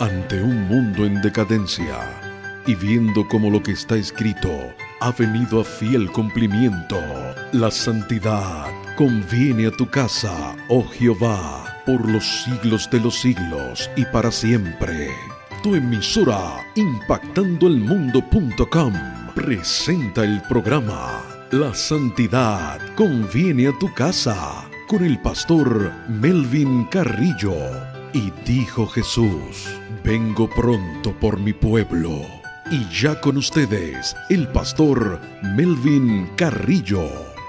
Ante un mundo en decadencia y viendo cómo lo que está escrito ha venido a fiel cumplimiento, la santidad conviene a tu casa, oh Jehová, por los siglos de los siglos y para siempre. Tu emisora impactandoelmundo.com presenta el programa La Santidad conviene a tu casa con el pastor Melvin Carrillo. Y dijo Jesús: vengo pronto por mi pueblo. Y ya con ustedes, el pastor Melvin Carrillo.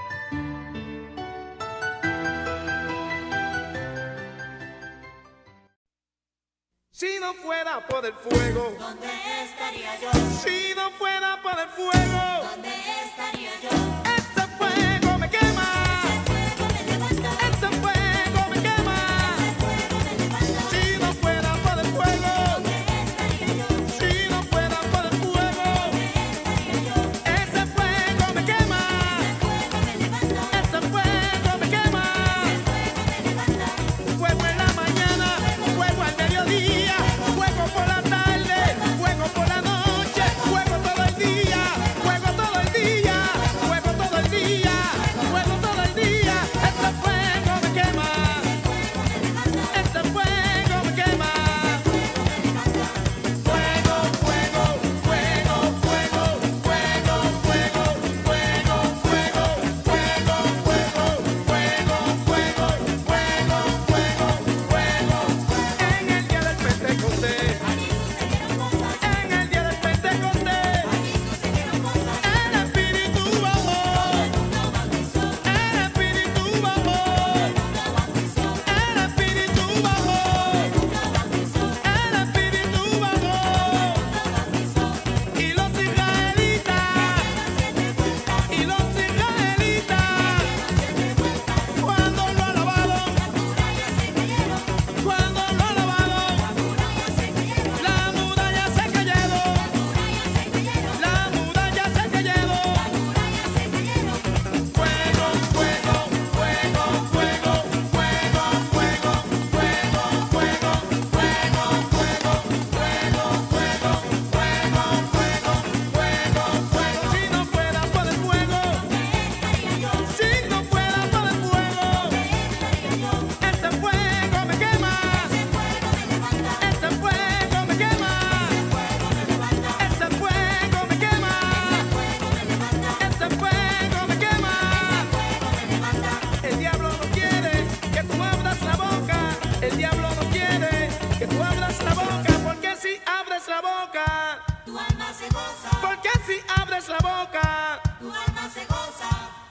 Si no fuera por el fuego, ¿dónde estaría yo? Si no fuera por el fuego, ¿dónde estaría yo? ese fuego me quema, Ese fuego me levanta, ese fuego me quema. ese fuego me levanta. Si no fuera por el fuego, ¿Dónde estaría yo? si no fuera por el fuego, ¿Dónde estaría yo? ese fuego me quema, Ese fuego me levanta, ese fuego me quema. ese fuego me levanta. Fuego en la mañana, fuego al mediodía, fuego por la tarde, fuego por la noche, fuego todo el día, fuego todo el día, fuego todo el día, fuego todo el día. Este fuego me quema, este fuego me quema. Fuego, fuego, fuego, fuego, fuego, fuego, fuego, fuego, fuego, fuego, fuego, fuego, fuego, fuego, fuego. En el día del Pentecostés, Allí sucedieron cosas, en el día del Pentecostés, allí sucedieron cosas. el Espíritu bajó, El mundo bautizó, el Espíritu bajó, el mundo bautizó, el Espíritu bajó, el mundo bautizó, el Espíritu bajó. el mundo bautizó. Y los israelitas, y los israelitas, cuando lo alabaron, cuando lo alabaron, la muralla se cayeron, la muralla se cayeron. Fuego, fuego, fuego, fuego, fuego, fuego, fuego, fuego, fuego, fuego, fuego, fuego, fuego, fuego, fuego. Si no fuera por el fuego, si no fuera por el fuego, este fuego me quema, este fuego me quema, este fuego me quema, este fuego me quema. El diablo no quiere que tú abras la boca, el diablo no quiere que tú abras la boca, porque si abres la boca, Tu alma se goza, porque si abres la boca, tu alma se goza.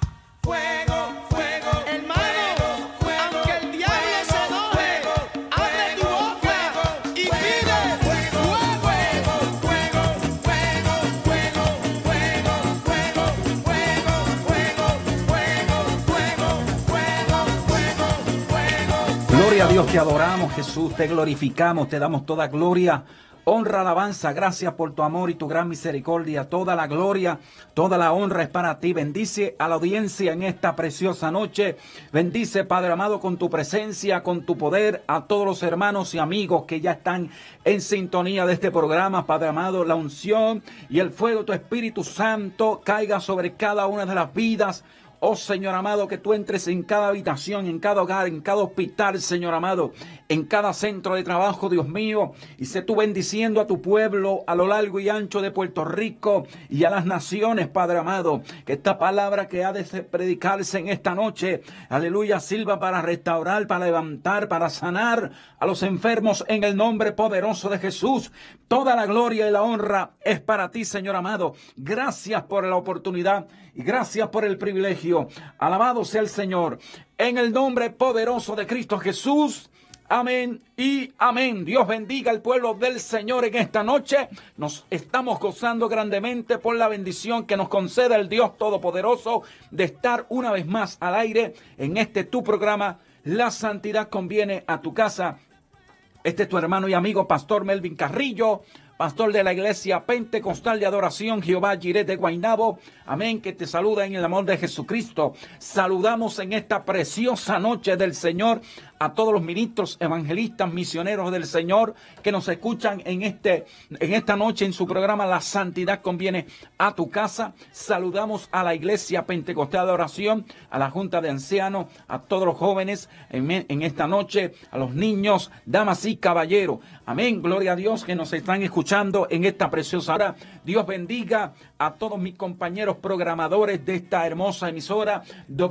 fuego, fuego, hermano, aunque el diablo se enoje, abre tu boca y pide fuego, fuego, fuego, fuego, fuego, fuego, fuego, fuego, fuego, fuego, fuego, fuego, fuego, fuego. Gloria a Dios, te adoramos, Jesús, te glorificamos, te damos toda gloria, honra, alabanza, gracias por tu amor y tu gran misericordia. Toda la gloria, toda la honra es para ti. Bendice a la audiencia en esta preciosa noche. Bendice, Padre amado, con tu presencia, con tu poder, a todos los hermanos y amigos que ya están en sintonía de este programa. Padre amado, la unción y el fuego de tu Espíritu Santo caiga sobre cada una de las vidas. Oh Señor amado, que tú entres en cada habitación, en cada hogar, en cada hospital, Señor amado, en cada centro de trabajo, Dios mío, y sé tú bendiciendo a tu pueblo a lo largo y ancho de Puerto Rico y a las naciones, Padre amado, que esta palabra que ha de predicarse en esta noche, aleluya, sirva para restaurar, para levantar, para sanar a los enfermos en el nombre poderoso de Jesús. Toda la gloria y la honra es para ti, Señor amado. Gracias por la oportunidad y gracias por el privilegio. Alabado sea el Señor. En el nombre poderoso de Cristo Jesús. Amén y amén. Dios bendiga al pueblo del Señor en esta noche. Nos estamos gozando grandemente por la bendición que nos concede el Dios Todopoderoso de estar una vez más al aire en este tu programa. La santidad conviene a tu casa. Este es tu hermano y amigo Pastor Melvin Carrillo, pastor de la Iglesia Pentecostal de Adoración Jehová Jireh de Guaynabo. Amén, que te saluda en el amor de Jesucristo. Saludamos en esta preciosa noche del Señor a todos los ministros, evangelistas, misioneros del Señor que nos escuchan en esta noche en su programa La Santidad Conviene a tu Casa. Saludamos a la Iglesia Pentecostal de Oración, a la Junta de Ancianos, a todos los jóvenes en esta noche, a los niños, damas y caballeros. Amén, gloria a Dios que nos están escuchando en esta preciosa hora. Dios bendiga a todos mis compañeros programadores de esta hermosa emisora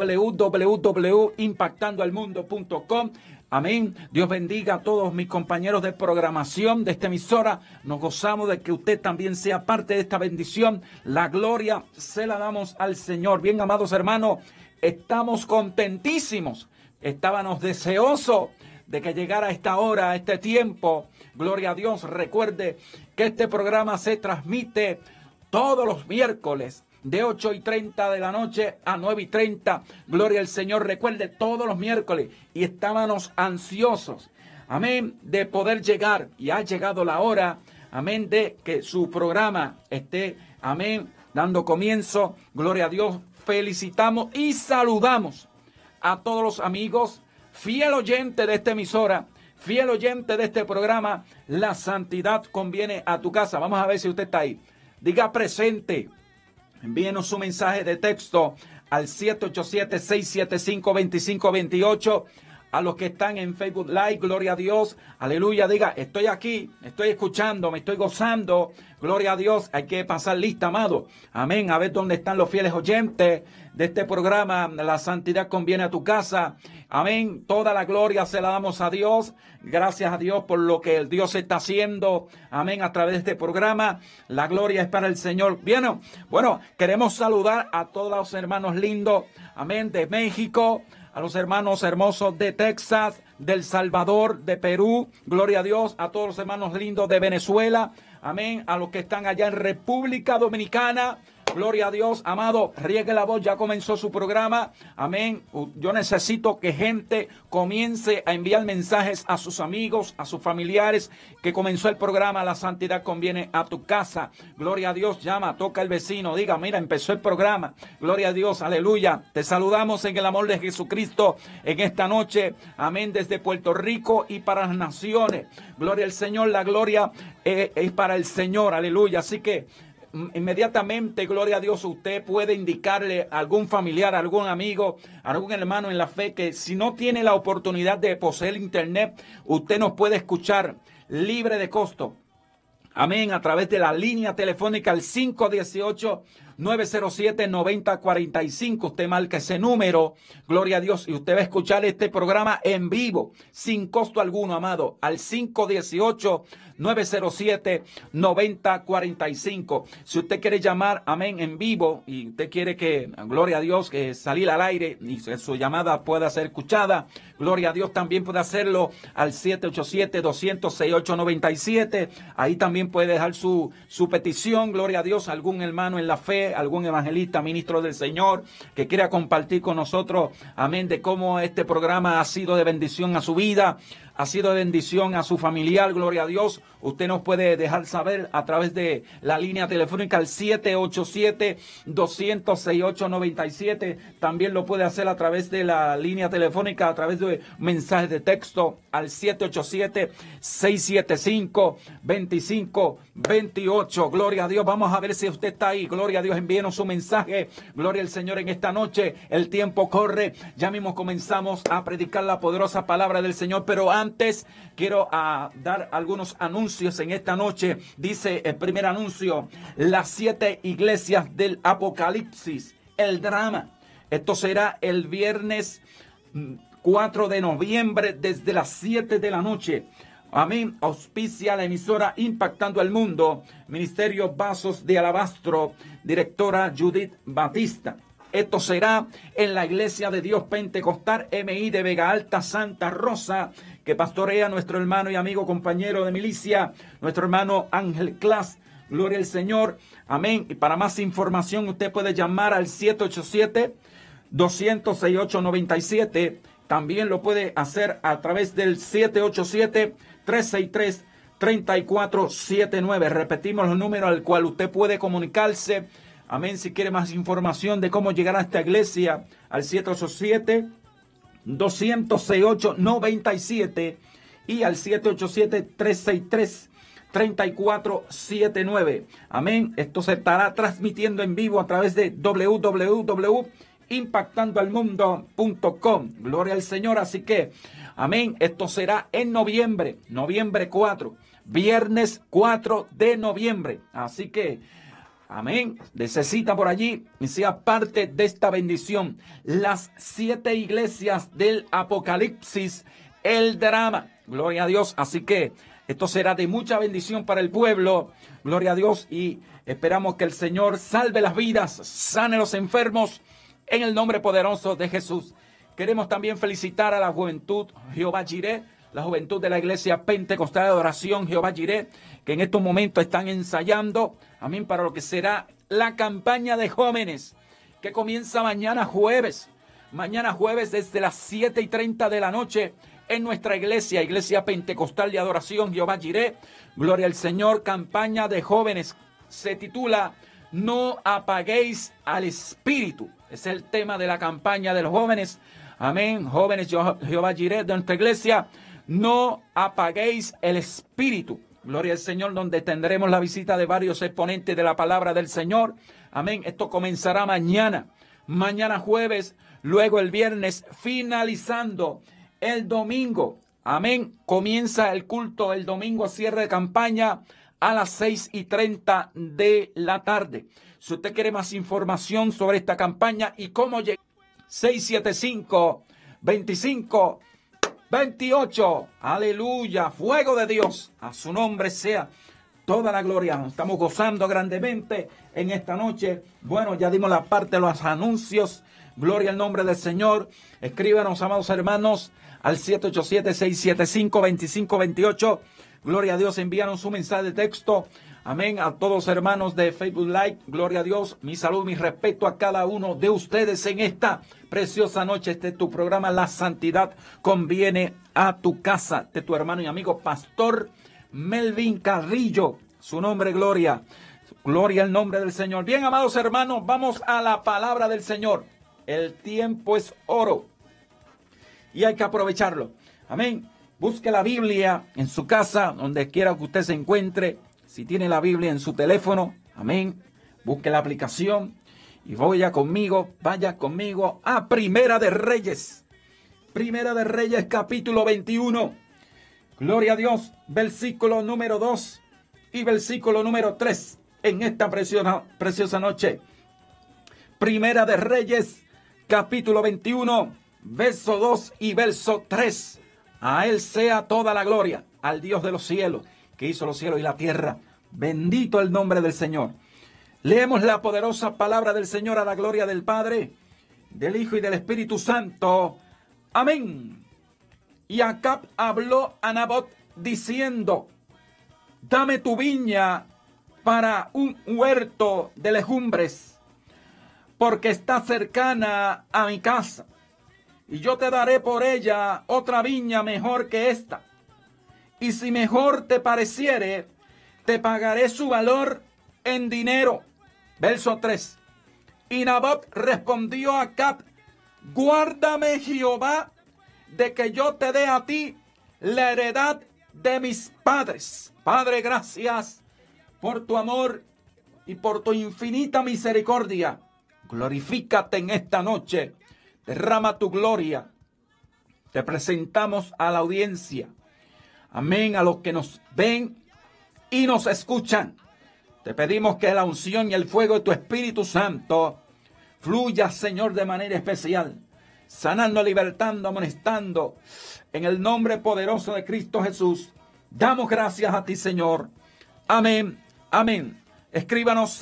www.impactandoalmundo.com. Amén. Dios bendiga a todos mis compañeros de programación de esta emisora. Nos gozamos de que usted también sea parte de esta bendición. La gloria se la damos al Señor. Bien, amados hermanos, estamos contentísimos. Estábamos deseosos de que llegara esta hora, este tiempo. Gloria a Dios. Recuerde que este programa se transmite todos los miércoles de 8:30 de la noche a 9:30. Gloria al Señor. Recuerde, todos los miércoles. Y estábamos ansiosos, amén, de poder llegar. Y ha llegado la hora, amén, de que su programa esté, amén, dando comienzo. Gloria a Dios. Felicitamos y saludamos a todos los amigos, fiel oyente de esta emisora, fiel oyente de este programa. La Santidad Conviene a tu Casa. Vamos a ver si usted está ahí. Diga presente. Envíenos su mensaje de texto al 787-675-2528. A los que están en Facebook Live, gloria a Dios, aleluya, diga, estoy aquí, estoy escuchando, me estoy gozando, gloria a Dios. Hay que pasar lista, amado, amén, a ver dónde están los fieles oyentes de este programa, La Santidad Conviene a tu Casa, amén. Toda la gloria se la damos a Dios, gracias a Dios por lo que el Dios está haciendo, amén, a través de este programa. La gloria es para el Señor. Bien, bueno, queremos saludar a todos los hermanos lindos, amén, de México, a los hermanos hermosos de Texas, de El Salvador, de Perú, gloria a Dios, a todos los hermanos lindos de Venezuela, amén, a los que están allá en República Dominicana, gloria a Dios, amado, riegue la voz, ya comenzó su programa, amén. Yo necesito que gente comience a enviar mensajes a sus amigos, a sus familiares, que comenzó el programa La Santidad Conviene a tu Casa, gloria a Dios. Llama, toca al vecino, diga, mira, empezó el programa, gloria a Dios, aleluya. Te saludamos en el amor de Jesucristo en esta noche, amén, desde Puerto Rico y para las naciones, gloria al Señor. La gloria es para el Señor, aleluya. Así que inmediatamente, gloria a Dios, usted puede indicarle a algún familiar, a algún amigo, a algún hermano en la fe que si no tiene la oportunidad de poseer internet, usted nos puede escuchar libre de costo, amén, a través de la línea telefónica al 518-907-9045. Usted marca ese número, gloria a Dios, y usted va a escuchar este programa en vivo, sin costo alguno, amado, al 518-907-9045. Si usted quiere llamar, amén, en vivo, y usted quiere que, gloria a Dios, que salir al aire y su llamada pueda ser escuchada, gloria a Dios, también puede hacerlo al 787-200-6897. Ahí también puede dejar su petición, gloria a Dios, algún hermano en la fe, algún evangelista, ministro del Señor, que quiera compartir con nosotros, amén, de cómo este programa ha sido de bendición a su vida, ha sido de bendición a su familiar, gloria a Dios. Usted nos puede dejar saber a través de la línea telefónica al 787-200-6897. También lo puede hacer a través de la línea telefónica, a través de mensajes de texto al 787-675-2528. Gloria a Dios. Vamos a ver si usted está ahí. Gloria a Dios. Envíenos su mensaje. Gloria al Señor en esta noche. El tiempo corre. Ya mismo comenzamos a predicar la poderosa palabra del Señor. Pero antes quiero dar algunos anuncios en esta noche. Dice el primer anuncio: las 7 iglesias del Apocalipsis, el drama. Esto será el viernes 4 de noviembre desde las 7 de la noche. Amén. Auspicia la emisora Impactando al Mundo, Ministerio Vasos de Alabastro, directora Judith Batista. Esto será en la Iglesia de Dios Pentecostal MI de Vega Alta, Santa Rosa, que pastorea nuestro hermano y amigo compañero de milicia, nuestro hermano Ángel Clas. Gloria al Señor. Amén. Y para más información usted puede llamar al 787-200-6897. También lo puede hacer a través del 787-363-3479. Repetimos los números al cual usted puede comunicarse. Amén. Si quiere más información de cómo llegar a esta iglesia, al 787 268-97 y al 787-363-3479. Amén. Esto se estará transmitiendo en vivo a través de www.impactandoalmundo.com. Gloria al Señor. Así que, amén, esto será en noviembre 4, viernes 4 de noviembre. Así que, amén, necesita por allí y sea parte de esta bendición. Las 7 iglesias del Apocalipsis, el drama. Gloria a Dios. Así que esto será de mucha bendición para el pueblo. Gloria a Dios. Y esperamos que el Señor salve las vidas, sane los enfermos en el nombre poderoso de Jesús. Queremos también felicitar a la juventud Jehová Jireh, la juventud de la iglesia pentecostal de adoración Jehová Jireh, que en estos momentos están ensayando, amén, para lo que será la campaña de jóvenes, que comienza mañana jueves desde las 7:30 de la noche en nuestra iglesia, Iglesia Pentecostal de Adoración Jehová Jireh. Gloria al Señor, campaña de jóvenes, se titula No apaguéis al Espíritu. Es el tema de la campaña de los jóvenes. Amén, jóvenes Jehová Jireh de nuestra iglesia. No apaguéis el Espíritu. Gloria al Señor, donde tendremos la visita de varios exponentes de la palabra del Señor. Amén, esto comenzará mañana jueves, luego el viernes, finalizando el domingo. Amén, comienza el culto el domingo, cierre de campaña a las 6:30 de la tarde. Si usted quiere más información sobre esta campaña y cómo llegar, 675-25-28. Aleluya, fuego de Dios. A su nombre sea toda la gloria. Nos estamos gozando grandemente en esta noche. Bueno, ya dimos la parte de los anuncios. Gloria al nombre del Señor. Escríbanos, amados hermanos, al 787-675-2528. Gloria a Dios, envíanos un mensaje de texto. Amén. A todos los hermanos de Facebook Live, gloria a Dios. Mi salud, mi respeto a cada uno de ustedes en esta preciosa noche. Este es tu programa, La Santidad Conviene a tu Casa. De tu hermano y amigo, Pastor Melvin Carrillo. Su nombre, gloria. Gloria al nombre del Señor. Bien, amados hermanos, vamos a la palabra del Señor. El tiempo es oro y hay que aprovecharlo. Amén. Busque la Biblia en su casa, donde quiera que usted se encuentre. Si tiene la Biblia en su teléfono, amén, busque la aplicación y vaya conmigo a Primera de Reyes. Primera de Reyes, capítulo 21. Gloria a Dios, versículo número 2 y versículo número 3 en esta preciosa noche. Primera de Reyes, capítulo 21, verso 2 y verso 3. A Él sea toda la gloria, al Dios de los cielos, que hizo los cielos y la tierra. Bendito el nombre del Señor. Leemos la poderosa palabra del Señor a la gloria del Padre, del Hijo y del Espíritu Santo. Amén. Y Acab habló a Nabot diciendo: dame tu viña para un huerto de legumbres, porque está cercana a mi casa, y yo te daré por ella otra viña mejor que esta. Y si mejor te pareciere, te pagaré su valor en dinero. Verso 3. Y Nabot respondió a Acab: guárdame Jehová de que yo te dé a ti la heredad de mis padres. Padre, gracias por tu amor y por tu infinita misericordia. Glorifícate en esta noche. Derrama tu gloria. Te presentamos a la audiencia. Amén, a los que nos ven y nos escuchan. Te pedimos que la unción y el fuego de tu Espíritu Santo fluya, Señor, de manera especial, sanando, libertando, amonestando, en el nombre poderoso de Cristo Jesús. Damos gracias a ti, Señor. Amén, amén. Escríbanos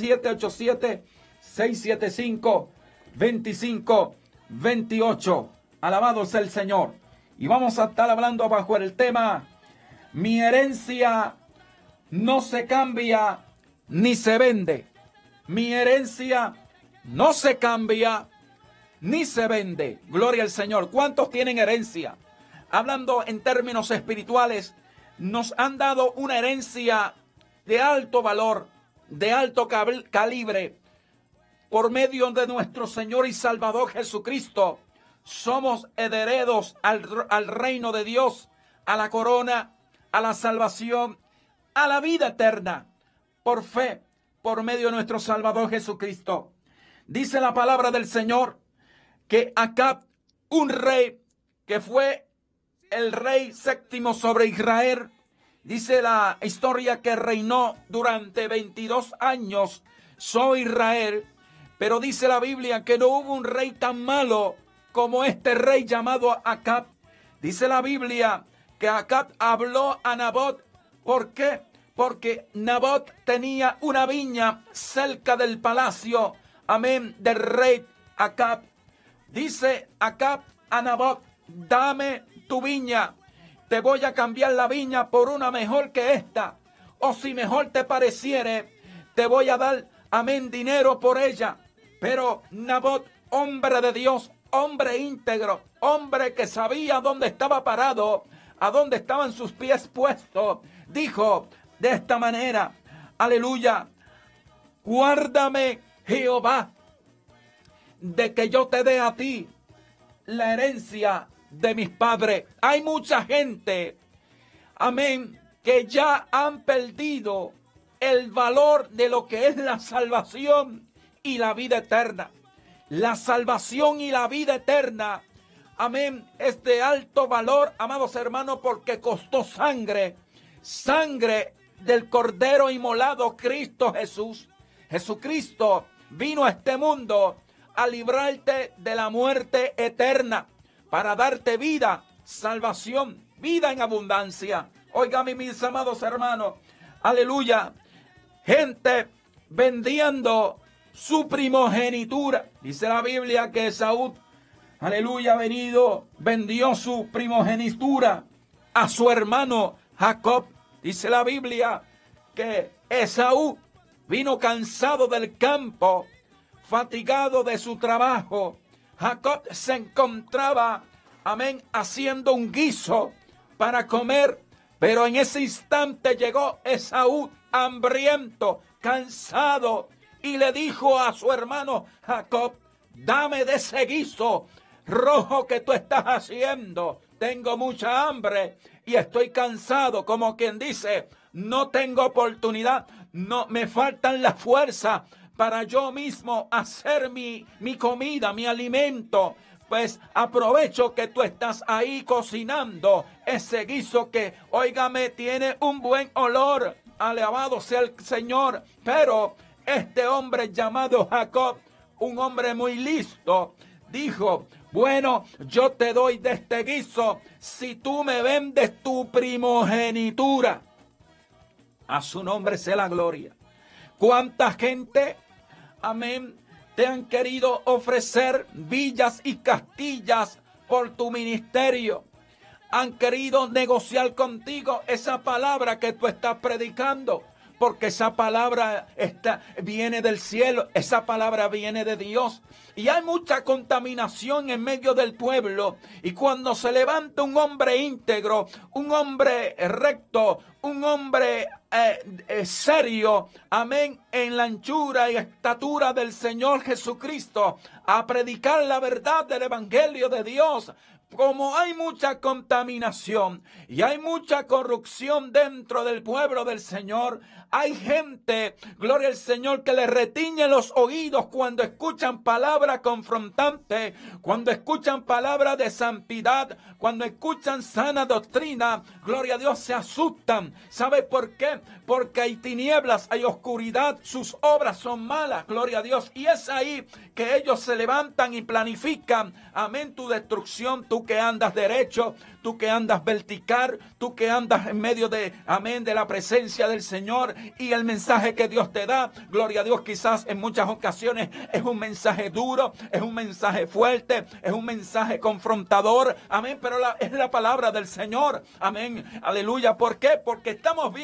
787-675-2528. Alabado sea el Señor. Y vamos a estar hablando bajo el tema: mi herencia no se cambia ni se vende. Mi herencia no se cambia ni se vende. Gloria al Señor. ¿Cuántos tienen herencia? Hablando en términos espirituales, nos han dado una herencia de alto valor, de alto calibre, por medio de nuestro Señor y Salvador Jesucristo. somos herederos al reino de Dios, a la corona, a la salvación, a la vida eterna, por fe, por medio de nuestro Salvador Jesucristo. Dice la palabra del Señor que Acab, un rey que fue el rey séptimo sobre Israel, dice la historia que reinó durante 22 años sobre Israel, pero dice la Biblia que no hubo un rey tan malo como este rey llamado Acab. Dice la Biblia que Acab habló a Nabot. ¿Por qué? Porque Nabot tenía una viña cerca del palacio, amén, del rey Acab. Dice Acab a Nabot: dame tu viña, te voy a cambiar la viña por una mejor que esta, o si mejor te pareciere, te voy a dar, amén, dinero por ella. Pero Nabot, hombre de Dios, hombre íntegro, hombre que sabía dónde estaba parado, a dónde estaban sus pies puestos, dijo de esta manera, aleluya: guárdame, Jehová, de que yo te dé a ti la herencia de mis padres. Hay mucha gente, amén, que ya han perdido el valor de lo que es la salvación y la vida eterna. La salvación y la vida eterna, amén, es de alto valor, amados hermanos, porque costó sangre, sangre del Cordero inmolado, Cristo Jesús. Jesucristo vino a este mundo a librarte de la muerte eterna, para darte vida, salvación, vida en abundancia. Óigame, mis amados hermanos, aleluya, gente vendiendo su primogenitura. Dice la Biblia que Esaú, aleluya, vendió su primogenitura a su hermano Jacob. Dice la Biblia que Esaú vino cansado del campo, fatigado de su trabajo. Jacob se encontraba, amén, haciendo un guiso para comer, pero en ese instante llegó Esaú hambriento, cansado, y le dijo a su hermano Jacob: dame de ese guiso rojo que tú estás haciendo. Tengo mucha hambre y estoy cansado, como quien dice, no tengo oportunidad, no me faltan las fuerzas para yo mismo hacer mi comida, mi alimento. Pues aprovecho que tú estás ahí cocinando ese guiso que, óigame, tiene un buen olor. Alabado sea el Señor. Pero este hombre llamado Jacob, un hombre muy listo, dijo: bueno, yo te doy de este guiso si tú me vendes tu primogenitura. A su nombre sea la gloria. ¿Cuánta gente, amén, te han querido ofrecer villas y castillas por tu ministerio? Han querido negociar contigo esa palabra que tú estás predicando, porque esa palabra viene del cielo, esa palabra viene de Dios. Y hay mucha contaminación en medio del pueblo. Y cuando se levanta un hombre íntegro, un hombre recto, un hombre serio, amén, en la anchura y estatura del Señor Jesucristo, a predicar la verdad del Evangelio de Dios, como hay mucha contaminación y hay mucha corrupción dentro del pueblo del Señor, hay gente, gloria al Señor, que le retiñe los oídos cuando escuchan palabras confrontantes, cuando escuchan palabras de santidad, cuando escuchan sana doctrina. Gloria a Dios, se asustan. ¿Sabe por qué? Porque hay tinieblas, hay oscuridad, sus obras son malas, gloria a Dios. Y es ahí que ellos se levantan y planifican, amén, tu destrucción. Tú que andas derecho, tú que andas vertical, tú que andas en medio de, amén, de la presencia del Señor, y el mensaje que Dios te da, gloria a Dios, quizás en muchas ocasiones es un mensaje duro, es un mensaje fuerte, es un mensaje confrontador, amén, pero es la palabra del Señor, amén, aleluya. ¿Por qué? Porque estamos viendo en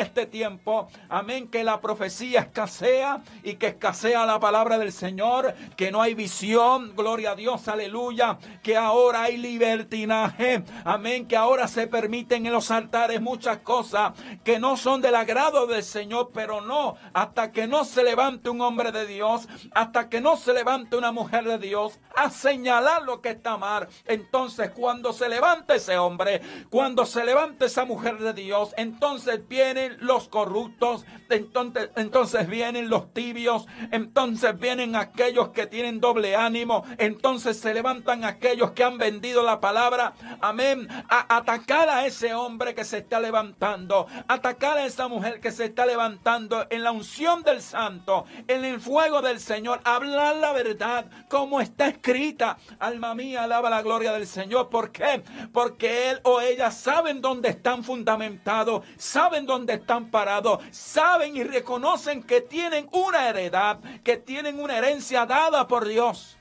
este tiempo, amén, que la profecía escasea y que escasea la palabra del Señor, que no hay visión, gloria a Dios, aleluya, que ahora hay libertinaje, amén, que ahora se permiten en los altares muchas cosas que no son del agrado del Señor, pero no, hasta que no se levante un hombre de Dios, hasta que no se levante una mujer de Dios a señalar lo que está mal. Entonces, cuando se levante ese hombre, cuando se levante esa mujer de Dios, entonces vienen los corruptos, entonces vienen los tibios, entonces vienen aquellos que tienen doble ánimo, entonces se levantan aquellos que han vendido la palabra, amén, a atacar a ese hombre que se está levantando, atacar a esa mujer que se está levantando en la unción del Santo, en el fuego del Señor, hablar la verdad como está escrita. Alma mía, alaba la gloria del Señor. ¿Por qué? Porque él o ella saben dónde están fundamentados, saben dónde están parados, saben y reconocen que tienen una heredad, que tienen una herencia dada por Dios.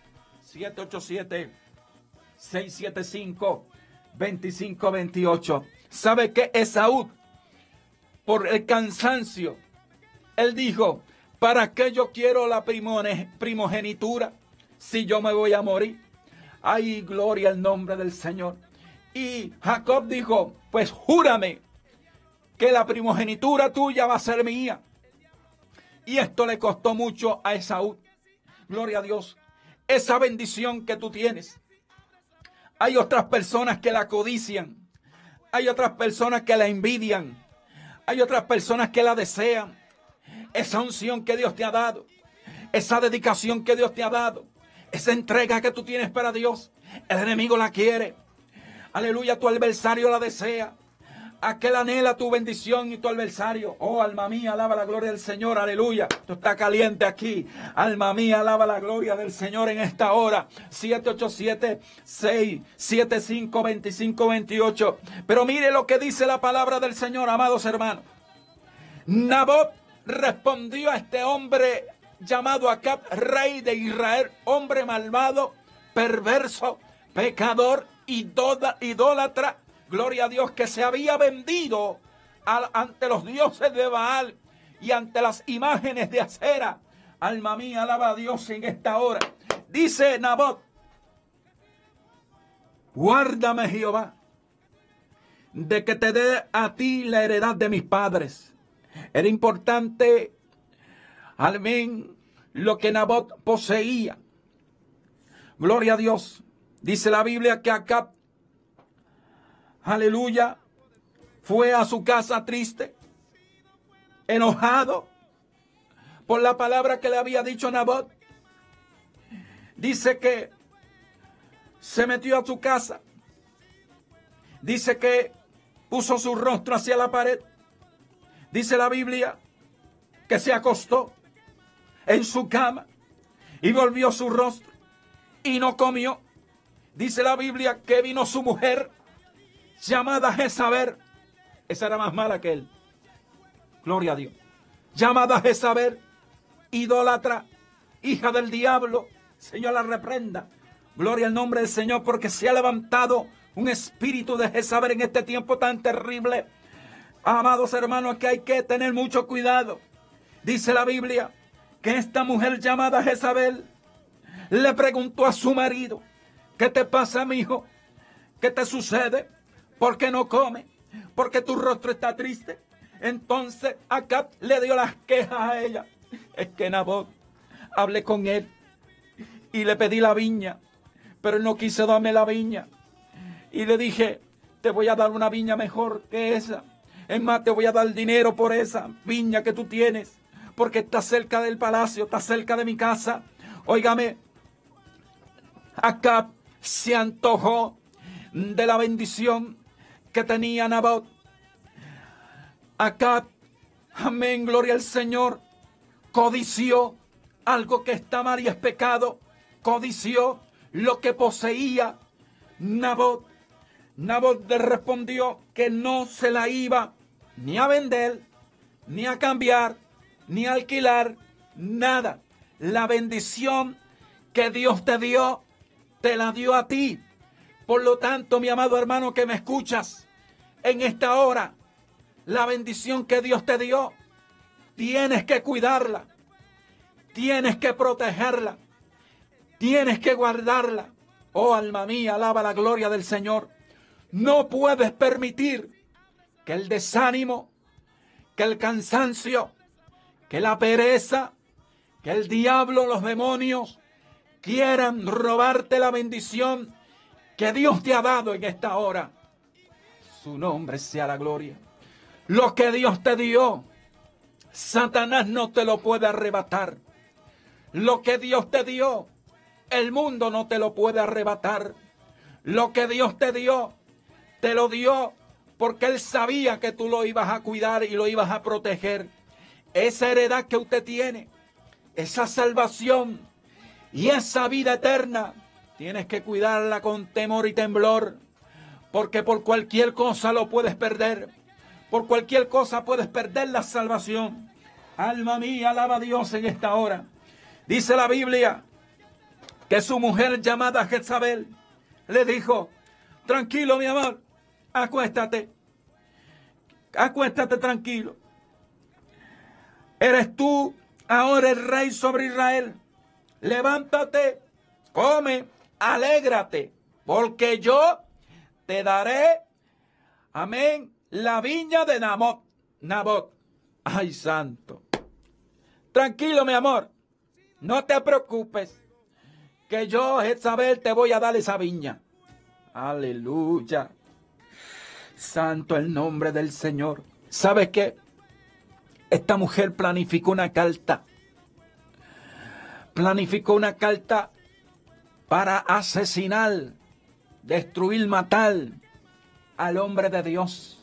787-675-2528. ¿Sabe qué? Esaú, por el cansancio, él dijo: ¿para qué yo quiero la primogenitura si yo me voy a morir? Ay, gloria al nombre del Señor. Y Jacob dijo: pues júrame que la primogenitura tuya va a ser mía. Y esto le costó mucho a Esaú. Gloria a Dios. Esa bendición que tú tienes. Hay otras personas que la codician. Hay otras personas que la envidian. Hay otras personas que la desean. Esa unción que Dios te ha dado. Esa dedicación que Dios te ha dado. Esa entrega que tú tienes para Dios. El enemigo la quiere. Aleluya, tu adversario la desea. Aquel anhela tu bendición y tu adversario. Oh, alma mía, alaba la gloria del Señor. Aleluya. Esto está caliente aquí. Alma mía, alaba la gloria del Señor en esta hora. 787-675-2528. Pero mire lo que dice la palabra del Señor, amados hermanos. Nabot respondió a este hombre llamado Acab, rey de Israel, hombre malvado, perverso, pecador, idólatra, gloria a Dios, que se había vendido ante los dioses de Baal y ante las imágenes de Acera. Alma mía, alaba a Dios en esta hora. Dice Nabot: guárdame, Jehová, de que te dé a ti la heredad de mis padres. Era importante, amén, lo que Nabot poseía. Gloria a Dios. Dice la Biblia que Acab, aleluya, fue a su casa triste, enojado por la palabra que le había dicho Nabot. Dice que se metió a su casa. Dice que puso su rostro hacia la pared. Dice la Biblia que se acostó en su cama y volvió su rostro y no comió. Dice la Biblia que vino su mujer llamada Jezabel. Esa era más mala que él. Gloria a Dios. Llamada Jezabel, idólatra, hija del diablo. Señor la reprenda. Gloria al nombre del Señor, porque se ha levantado un espíritu de Jezabel en este tiempo tan terrible. Amados hermanos, que hay que tener mucho cuidado. Dice la Biblia que esta mujer llamada Jezabel le preguntó a su marido: ¿qué te pasa, mi hijo? ¿Qué te sucede? ¿Por qué no come? ¿Por qué tu rostro está triste? Entonces Acab le dio las quejas a ella. Es que Nabot, hablé con él y le pedí la viña, pero él no quiso darme la viña. Y le dije: te voy a dar una viña mejor que esa. Es más, te voy a dar dinero por esa viña que tú tienes, porque está cerca del palacio, está cerca de mi casa. Óigame, Acab se antojó de la bendición que tenía Nabot. Acab, amén, gloria al Señor, codició algo que está mal y es pecado. Codició lo que poseía Nabot. Nabot le respondió que no se la iba ni a vender, ni a cambiar, ni a alquilar, nada. La bendición que Dios te dio, te la dio a ti. Por lo tanto, mi amado hermano que me escuchas, en esta hora, la bendición que Dios te dio, tienes que cuidarla, tienes que protegerla, tienes que guardarla. Oh, alma mía, alaba la gloria del Señor. No puedes permitir que el desánimo, que el cansancio, que la pereza, que el diablo, los demonios quieran robarte la bendición que Dios te ha dado en esta hora. Su nombre sea la gloria. Lo que Dios te dio, Satanás no te lo puede arrebatar. Lo que Dios te dio, el mundo no te lo puede arrebatar. Lo que Dios te lo dio porque Él sabía que tú lo ibas a cuidar y lo ibas a proteger. Esa heredad que usted tiene, esa salvación y esa vida eterna, tienes que cuidarla con temor y temblor, porque por cualquier cosa lo puedes perder. Por cualquier cosa puedes perder la salvación. Alma mía, alaba a Dios en esta hora. Dice la Biblia que su mujer llamada Jezabel le dijo: tranquilo, mi amor, acuéstate. Acuéstate tranquilo. Eres tú ahora el rey sobre Israel. Levántate, come, alégrate, porque yo te daré, amén, la viña de Nabot. Ay, santo. Tranquilo, mi amor, no te preocupes, que yo, Jezabel, te voy a dar esa viña. Aleluya. Santo el nombre del Señor. ¿Sabes qué? Esta mujer planificó una carta. Planificó una carta para asesinar, destruir, matar al hombre de Dios.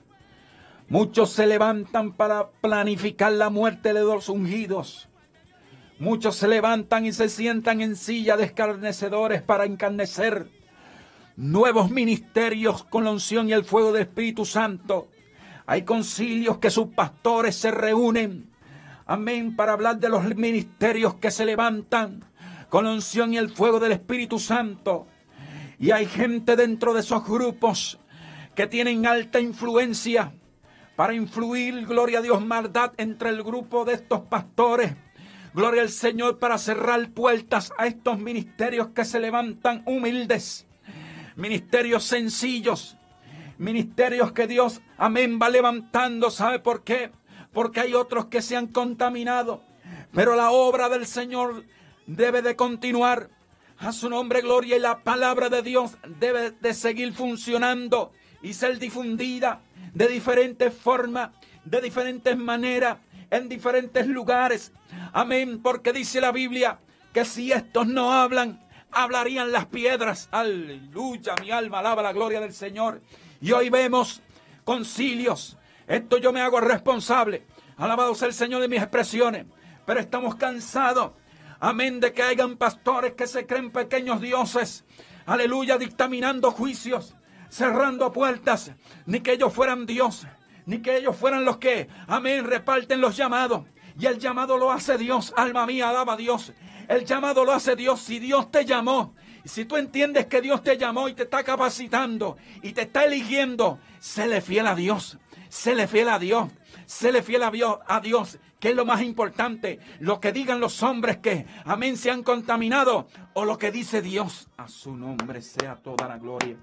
Muchos se levantan para planificar la muerte de los ungidos. Muchos se levantan y se sientan en silla de escarnecedores para encarnecer nuevos ministerios con la unción y el fuego del Espíritu Santo. Hay concilios que sus pastores se reúnen, amén, para hablar de los ministerios que se levantan con la unción y el fuego del Espíritu Santo. Y hay gente dentro de esos grupos que tienen alta influencia para influir, gloria a Dios, maldad entre el grupo de estos pastores. Gloria al Señor, para cerrar puertas a estos ministerios que se levantan humildes. Ministerios sencillos. Ministerios que Dios, amén, va levantando. ¿Sabe por qué? Porque hay otros que se han contaminado. Pero la obra del Señor debe de continuar. A su nombre, gloria, y la palabra de Dios debe de seguir funcionando y ser difundida de diferentes formas, de diferentes maneras, en diferentes lugares. Amén, porque dice la Biblia que si estos no hablan, hablarían las piedras. Aleluya, mi alma alaba la gloria del Señor. Y hoy vemos concilios. Esto yo me hago responsable. Alabado sea el Señor de mis expresiones. Pero estamos cansados, amén, de que hayan pastores que se creen pequeños dioses. Aleluya, dictaminando juicios, cerrando puertas. Ni que ellos fueran Dios, ni que ellos fueran los que, amén, reparten los llamados. Y el llamado lo hace Dios. Alma mía, alaba a Dios. El llamado lo hace Dios. Si Dios te llamó, si tú entiendes que Dios te llamó y te está capacitando y te está eligiendo, séle fiel a Dios. Séle fiel a Dios. Séle fiel a Dios, que es lo más importante. Lo que digan los hombres que, amén, se han contaminado, o lo que dice Dios. A su nombre sea toda la gloria.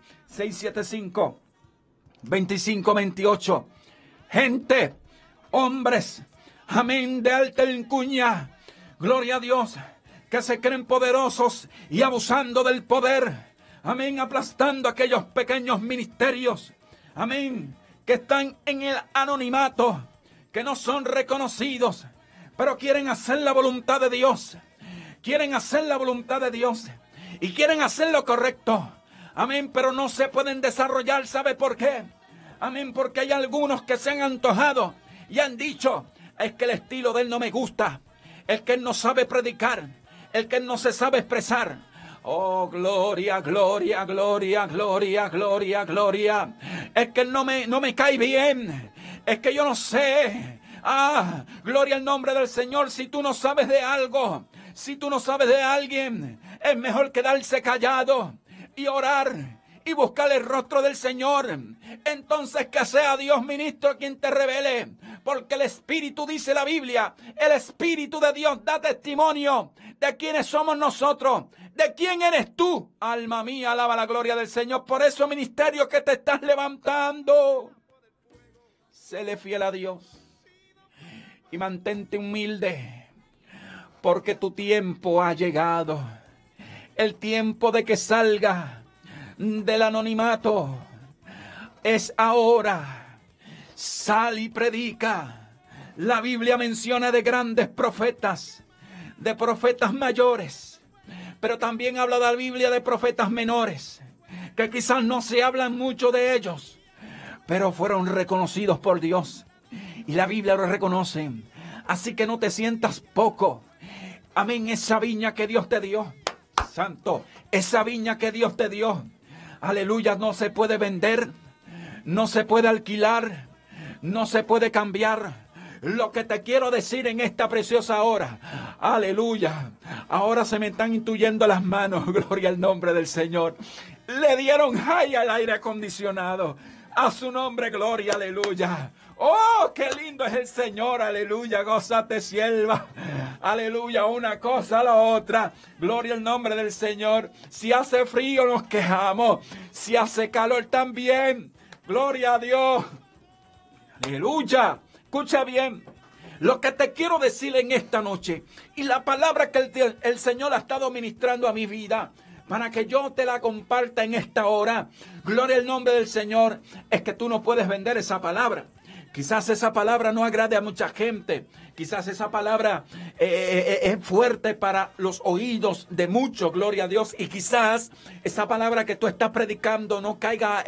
675-2528. Gente, hombres, amén, de alta alcurnia, gloria a Dios, que se creen poderosos y abusando del poder, amén, aplastando aquellos pequeños ministerios, amén, que están en el anonimato, que no son reconocidos, pero quieren hacer la voluntad de Dios, quieren hacer la voluntad de Dios y quieren hacer lo correcto, amén, pero no se pueden desarrollar. ¿Sabe por qué? Amén, porque hay algunos que se han antojado y han dicho: es que el estilo de él no me gusta, el que él no sabe predicar, el que él no se sabe expresar. Oh, gloria, gloria, gloria, gloria, gloria, gloria. Es que no me cae bien, es que yo no sé. Ah, gloria al nombre del Señor. Si tú no sabes de algo, si tú no sabes de alguien, es mejor quedarse callado y orar y buscar el rostro del Señor. Entonces que sea Dios ministro quien te revele, porque el Espíritu, dice la Biblia, el Espíritu de Dios da testimonio de quiénes somos nosotros, de quién eres tú. Alma mía, alaba la gloria del Señor. Por eso, ministerio que te estás levantando, séle fiel a Dios y mantente humilde, porque tu tiempo ha llegado. El tiempo de que salga del anonimato es ahora. Sal y predica. La Biblia menciona de grandes profetas, de profetas mayores, pero también habla de la Biblia de profetas menores, que quizás no se hablan mucho de ellos, pero fueron reconocidos por Dios. Y la Biblia lo reconoce. Así que no te sientas poco. Amén. Esa viña que Dios te dio, santo, esa viña que Dios te dio, aleluya, no se puede vender, no se puede alquilar, no se puede cambiar. Lo que te quiero decir en esta preciosa hora, aleluya, ahora se me están intuyendo las manos, gloria al nombre del Señor. Le dieron high al aire acondicionado. A su nombre, gloria, aleluya. Oh, qué lindo es el Señor, aleluya. Gózate, sierva, aleluya. Una cosa a la otra, gloria al nombre del Señor. Si hace frío nos quejamos, si hace calor también, gloria a Dios, aleluya. Escucha bien lo que te quiero decir en esta noche y la palabra que el Señor ha estado ministrando a mi vida, para que yo te la comparta en esta hora. Gloria al nombre del Señor. Es que tú no puedes vender esa palabra. Quizás esa palabra no agrade a mucha gente. Quizás esa palabra es fuerte para los oídos de muchos, gloria a Dios. Y quizás esa palabra que tú estás predicando no caiga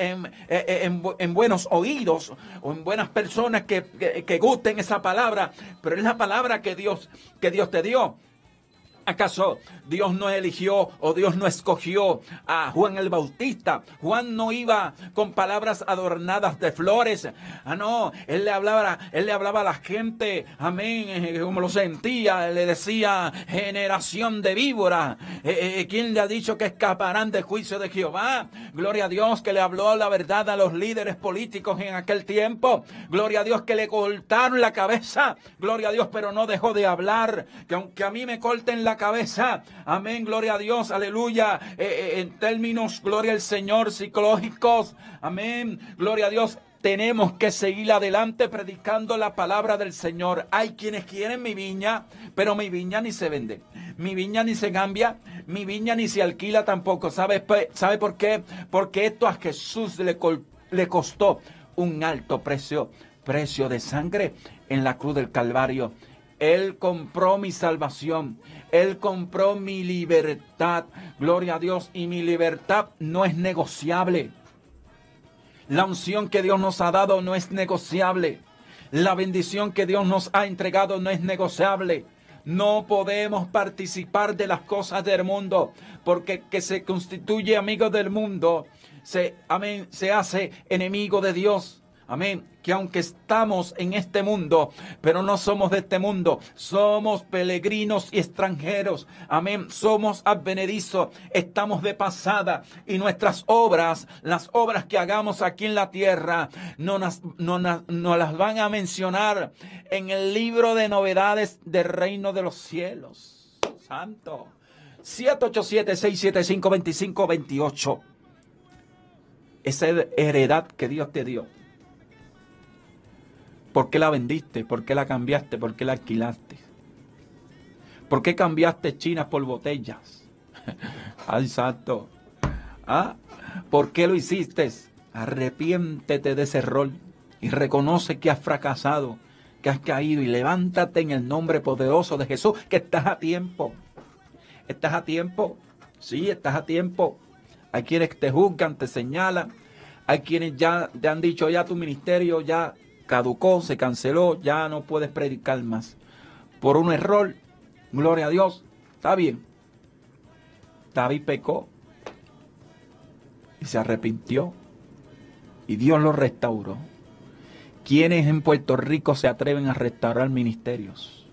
en buenos oídos o en buenas personas que gusten esa palabra. Pero es la palabra que Dios te dio. ¿Acaso Dios no eligió o Dios no escogió a Juan el Bautista? Juan no iba con palabras adornadas de flores. Ah, no, él le hablaba a la gente, amén, como lo sentía. Le decía, generación de víboras. ¿Quién le ha dicho que escaparán del juicio de Jehová? Gloria a Dios, que le habló la verdad a los líderes políticos en aquel tiempo. Gloria a Dios, que le cortaron la cabeza. Gloria a Dios, pero no dejó de hablar. Que aunque a mí me corten la cabeza, amén, gloria a Dios, aleluya, en términos, gloria al Señor, psicológicos, amén, gloria a Dios, tenemos que seguir adelante predicando la palabra del Señor. Hay quienes quieren mi viña, pero mi viña ni se vende, mi viña ni se cambia, mi viña ni se alquila tampoco. ¿Sabe por qué? Porque esto a Jesús le costó un alto precio de sangre en la cruz del Calvario. Él compró mi salvación. Él compró mi libertad. Gloria a Dios. Y mi libertad no es negociable. La unción que Dios nos ha dado no es negociable. La bendición que Dios nos ha entregado no es negociable. No podemos participar de las cosas del mundo, porque que se constituye amigo del mundo, se hace enemigo de Dios. Amén. Que aunque estamos en este mundo, pero no somos de este mundo. Somos peregrinos y extranjeros. Amén. Somos advenedizos. Estamos de pasada. Y nuestras obras, las obras que hagamos aquí en la tierra, no las van a mencionar en el libro de novedades del reino de los cielos. Santo. 787-675-2528. Esa heredad que Dios te dio. ¿Por qué la vendiste? ¿Por qué la cambiaste? ¿Por qué la alquilaste? ¿Por qué cambiaste chinas por botellas? ¡Ay, santo! ¿Ah? ¿Por qué lo hiciste? Arrepiéntete de ese error y reconoce que has fracasado, que has caído, y levántate en el nombre poderoso de Jesús, que estás a tiempo. ¿Estás a tiempo? Sí, estás a tiempo. Hay quienes te juzgan, te señalan. Hay quienes ya te han dicho, ya tu ministerio ya caducó, se canceló, ya no puedes predicar más. Por un error, gloria a Dios, está bien. David pecó y se arrepintió y Dios lo restauró. ¿Quiénes en Puerto Rico se atreven a restaurar ministerios?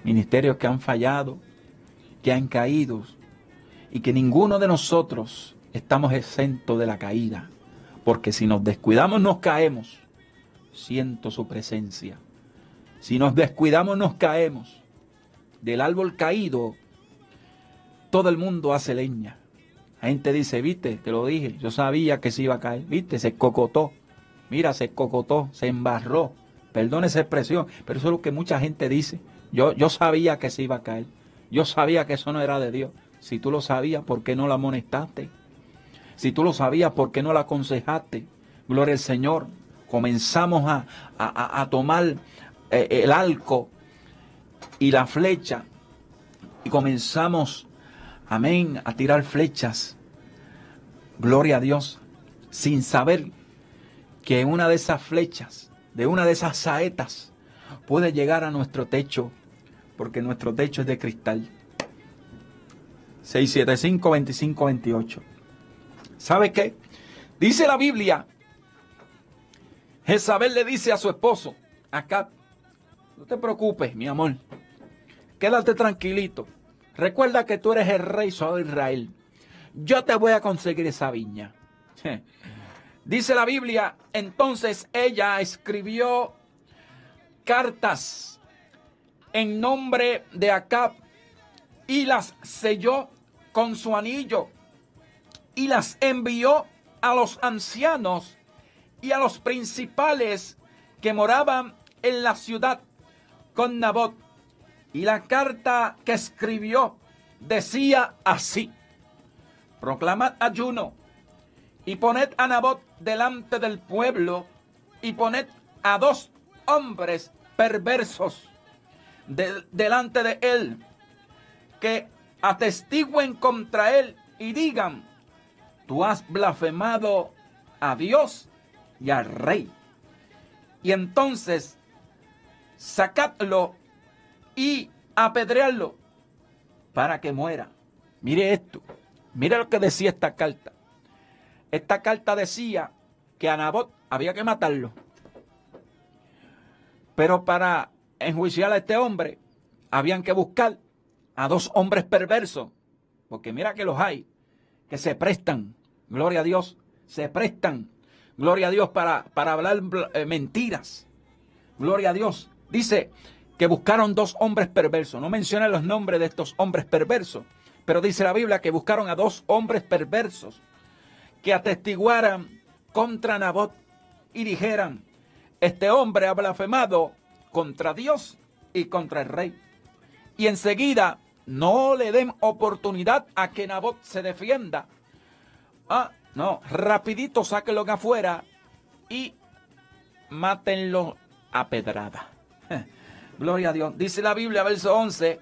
Ministerios que han fallado, que han caído, y que ninguno de nosotros estamos exentos de la caída. Porque si nos descuidamos, nos caemos. Siento su presencia. Si nos descuidamos, nos caemos. Del árbol caído, todo el mundo hace leña. La gente dice, viste, te lo dije, yo sabía que se iba a caer. Viste, se cocotó. Mira, se cocotó, se embarró. Perdón esa expresión, pero eso es lo que mucha gente dice. Yo sabía que se iba a caer. Yo sabía que eso no era de Dios. Si tú lo sabías, ¿por qué no la amonestaste? Si tú lo sabías, ¿por qué no la aconsejaste? Gloria al Señor. Comenzamos a tomar el arco y la flecha y comenzamos, amén, a tirar flechas. Gloria a Dios, sin saber que una de esas flechas, de una de esas saetas, puede llegar a nuestro techo, porque nuestro techo es de cristal. 675-2528. ¿Sabe qué? Dice la Biblia, Jezabel le dice a su esposo, Acab, no te preocupes, mi amor, quédate tranquilito. Recuerda que tú eres el rey sobre Israel. Yo te voy a conseguir esa viña. Dice la Biblia, entonces ella escribió cartas en nombre de Acab y las selló con su anillo y las envió a los ancianos y a los principales que moraban en la ciudad con Nabot. Y la carta que escribió decía así: proclamad ayuno y poned a Nabot delante del pueblo y poned a 2 hombres perversos delante de él, que atestiguen contra él y digan, tú has blasfemado a Dios y al rey. Y entonces sacadlo y apedrearlo para que muera. Mire esto, mire lo que decía esta carta. Esta carta decía que a Nabot había que matarlo. Pero para enjuiciar a este hombre, habían que buscar a 2 hombres perversos. Porque mira que los hay, que se prestan, gloria a Dios, se prestan, gloria a Dios, para hablar mentiras. Gloria a Dios. Dice que buscaron 2 hombres perversos. No menciona los nombres de estos hombres perversos, pero dice la Biblia que buscaron a 2 hombres perversos que atestiguaran contra Nabot y dijeran, este hombre ha blasfemado contra Dios y contra el rey. Y enseguida no le den oportunidad a que Nabot se defienda. No, rapidito sáquenlo afuera y mátenlo a pedrada. Gloria a Dios. Dice la Biblia, verso 11,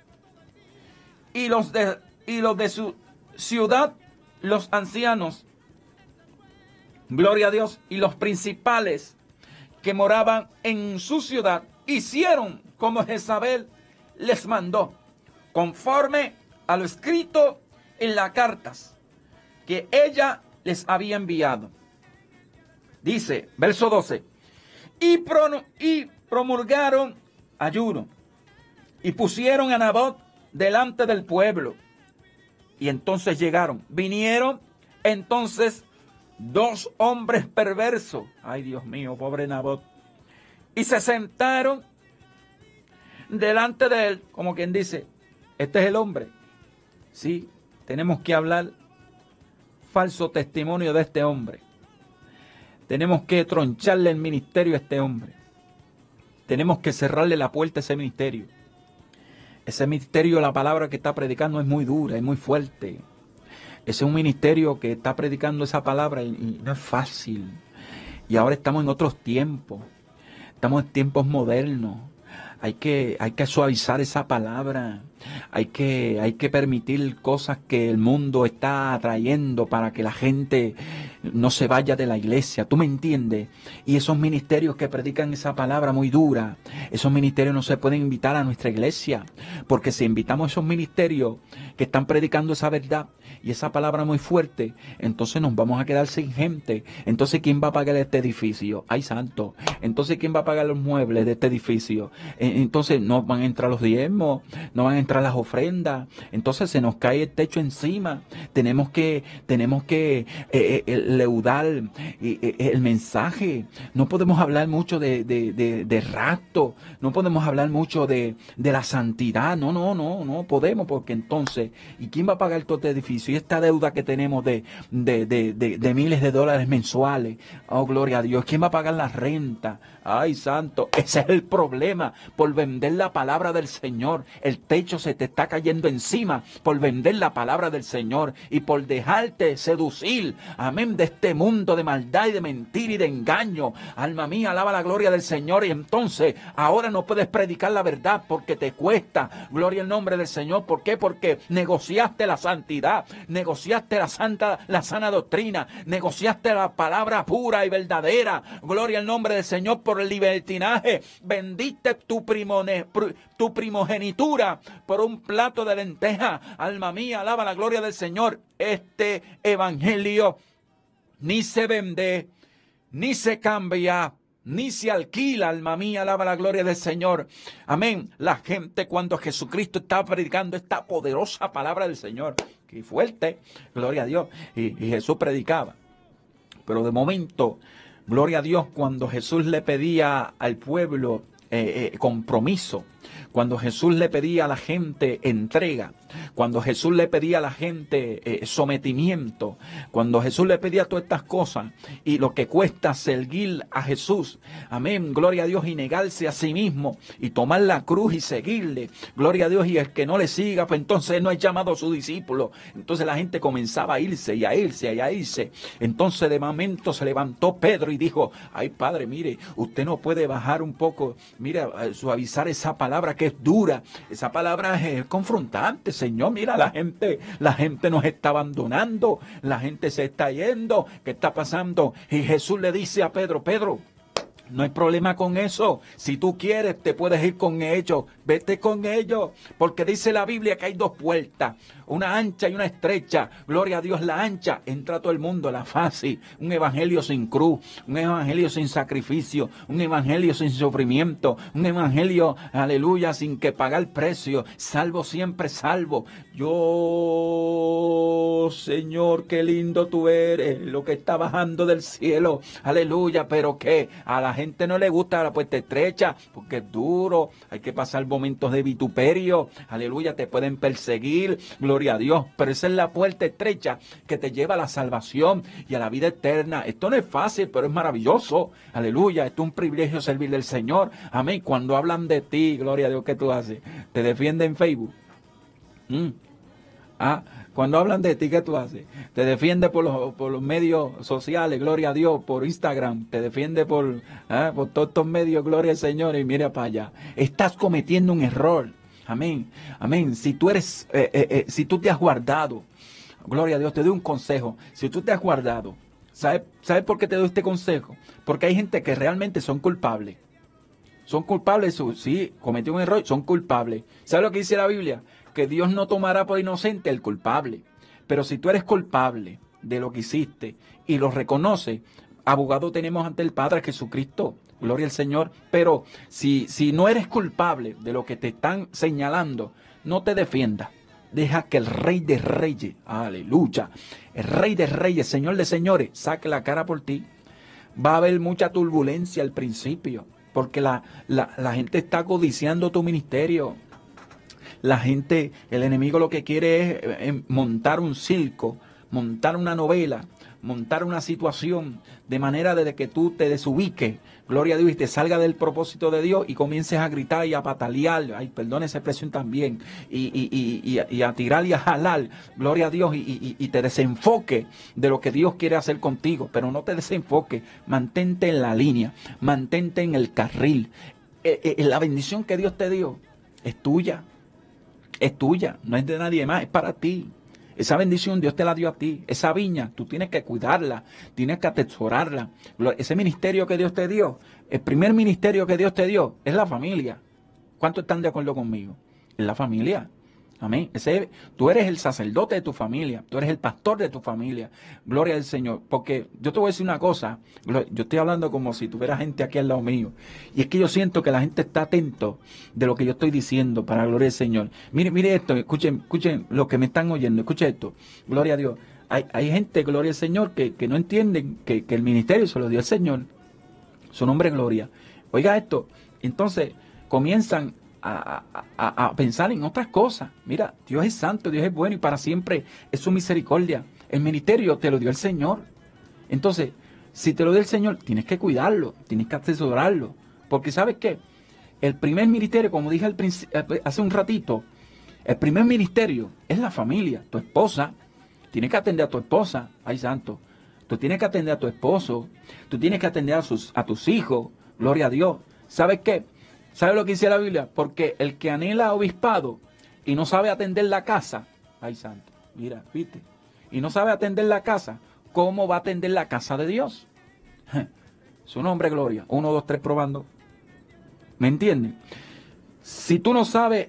y los de su ciudad, los ancianos, gloria a Dios, y los principales que moraban en su ciudad, hicieron como Jezabel les mandó, conforme a lo escrito en las cartas que ella les había enviado. Dice, verso 12, y promulgaron ayuno y pusieron a Nabot delante del pueblo. Y entonces vinieron entonces 2 hombres perversos, ay Dios mío, pobre Nabot, y se sentaron delante de él, como quien dice, este es el hombre. Sí, tenemos que hablar falso testimonio de este hombre. Tenemos que troncharle el ministerio a este hombre. Tenemos que cerrarle la puerta a ese ministerio. Ese ministerio, la palabra que está predicando es muy dura, es muy fuerte. Ese es un ministerio que está predicando esa palabra y no es fácil. Y ahora estamos en otros tiempos. Estamos en tiempos modernos. Hay que suavizar esa palabra. Hay que permitir cosas que el mundo está atrayendo para que la gente no se vaya de la iglesia. ¿Tú me entiendes? Y esos ministerios que predican esa palabra muy dura, esos ministerios no se pueden invitar a nuestra iglesia. Porque si invitamos a esos ministerios que están predicando esa verdad, y esa palabra muy fuerte, entonces nos vamos a quedar sin gente. Entonces, ¿quién va a pagar este edificio? ¡Ay, santo! Entonces, ¿quién va a pagar los muebles de este edificio? Entonces, no van a entrar los diezmos, no van a entrar las ofrendas. Entonces, se nos cae el techo encima. Tenemos que leudar el mensaje. No podemos hablar mucho de rapto. No podemos hablar mucho de la santidad. No podemos, porque entonces, ¿y quién va a pagar todo este edificio? Y esta deuda que tenemos de miles de dólares mensuales. Oh, gloria a Dios. ¿Quién va a pagar la renta? Ay, santo, ese es el problema. Por vender la palabra del Señor, el techo se te está cayendo encima por vender la palabra del Señor y por dejarte seducir, amén, de este mundo de maldad y de mentira y de engaño. Alma mía, alaba la gloria del Señor. Y entonces, ahora no puedes predicar la verdad porque te cuesta. Gloria al nombre del Señor. ¿Por qué? Porque negociaste la santidad, negociaste la sana doctrina, negociaste la palabra pura y verdadera. Gloria al nombre del Señor. Por el libertinaje, vendiste tu primogenitura por un plato de lenteja. Alma mía, alaba la gloria del Señor. Este evangelio ni se vende, ni se cambia, ni se alquila. Alma mía, alaba la gloria del Señor. Amén. La gente, cuando Jesucristo estaba predicando esta poderosa palabra del Señor, que fuerte, gloria a Dios, y Jesús predicaba. Pero de momento, gloria a Dios, cuando Jesús le pedía al pueblo compromiso, cuando Jesús le pedía a la gente entrega, cuando Jesús le pedía a la gente sometimiento, cuando Jesús le pedía todas estas cosas y lo que cuesta seguir a Jesús, amén, gloria a Dios, y negarse a sí mismo y tomar la cruz y seguirle, gloria a Dios, y el que no le siga, pues entonces no es llamado a su discípulo. Entonces la gente comenzaba a irse y a irse y a irse. Entonces de momento se levantó Pedro y dijo: ay, Padre, mire, usted no puede bajar un poco, mire, suavizar esa palabra que es dura, esa palabra es confrontante, Señor. Mira, la gente nos está abandonando, la gente se está yendo. ¿Qué está pasando? Y Jesús le dice a Pedro: Pedro, no hay problema con eso. Si tú quieres, te puedes ir con ellos. Vete con ellos. Porque dice la Biblia que hay dos puertas, una ancha y una estrecha. Gloria a Dios, la ancha entra todo el mundo, la fácil. Un evangelio sin cruz, un evangelio sin sacrificio, un evangelio sin sufrimiento, un evangelio, aleluya, sin que pagar precio. Salvo siempre salvo. Yo, Señor, qué lindo tú eres, lo que está bajando del cielo. Aleluya, pero ¿qué? A la gente no le gusta la puerta estrecha porque es duro. Hay que pasar momentos de vituperio. Aleluya, te pueden perseguir. Gloria a Dios. Pero esa es la puerta estrecha que te lleva a la salvación y a la vida eterna. Esto no es fácil, pero es maravilloso. Aleluya. Esto es un privilegio servir del Señor. Amén. Cuando hablan de ti, gloria a Dios, ¿qué tú haces? ¿Te defienden en Facebook? Cuando hablan de ti, ¿qué tú haces? Te defiende por los medios sociales, gloria a Dios, por Instagram, te defiende por todos estos medios, gloria al Señor, y mira para allá. Estás cometiendo un error. Amén, amén. Si tú te has guardado, gloria a Dios, te doy un consejo. Si tú te has guardado, ¿sabes por qué te doy este consejo? Porque hay gente que realmente son culpables. Son culpables, sí, cometió un error, son culpables. ¿Sabes lo que dice la Biblia? Que Dios no tomará por inocente el culpable. Pero si tú eres culpable de lo que hiciste y lo reconoces, abogado tenemos ante el Padre Jesucristo. Gloria al Señor. Pero si no eres culpable de lo que te están señalando, no te defiendas. Deja que el Rey de Reyes, aleluya, el Rey de Reyes, Señor de Señores, saque la cara por ti. Va a haber mucha turbulencia al principio, porque la gente está codiciando tu ministerio. La gente, el enemigo lo que quiere es montar un circo, montar una novela, montar una situación de manera de que tú te desubiques, gloria a Dios, y te salga del propósito de Dios y comiences a gritar y a patalear, ay, perdón esa expresión también, y a tirar y a jalar, gloria a Dios, y te desenfoque de lo que Dios quiere hacer contigo. Pero no te desenfoques, mantente en la línea, mantente en el carril. La bendición que Dios te dio es tuya. Es tuya, no es de nadie más, es para ti. Esa bendición Dios te la dio a ti. Esa viña, tú tienes que cuidarla, tienes que atesorarla. Ese ministerio que Dios te dio, el primer ministerio que Dios te dio, es la familia. ¿Cuántos están de acuerdo conmigo? Es la familia. Amén. Tú eres el sacerdote de tu familia. Tú eres el pastor de tu familia. Gloria al Señor. Porque yo te voy a decir una cosa. Yo estoy hablando como si tuviera gente aquí al lado mío. Y es que yo siento que la gente está atento de lo que yo estoy diciendo para la gloria del Señor. Mire esto. Escuchen lo que me están oyendo. Escuchen esto. Gloria a Dios. Hay gente, gloria al Señor, que no entienden que el ministerio se lo dio el Señor. Su nombre es Gloria. Oiga esto. Entonces comienzan a pensar en otras cosas. Mira, Dios es santo, Dios es bueno y para siempre es su misericordia. El ministerio te lo dio el Señor. Entonces, si te lo dio el Señor, tienes que cuidarlo, tienes que asesorarlo. Porque ¿sabes qué? El primer ministerio, como dije hace un ratito, el primer ministerio es la familia, tu esposa. Tienes que atender a tu esposa, ay santo. Tú tienes que atender a tu esposo, tú tienes que atender a tus hijos, gloria a Dios. ¿Sabes qué? ¿Sabes lo que dice la Biblia? Porque el que anhela obispado y no sabe atender la casa, ay santo, mira, viste, y no sabe atender la casa, ¿cómo va a atender la casa de Dios? Su nombre, Gloria. 1, 2, 3, probando. ¿Me entienden? Si tú no sabes,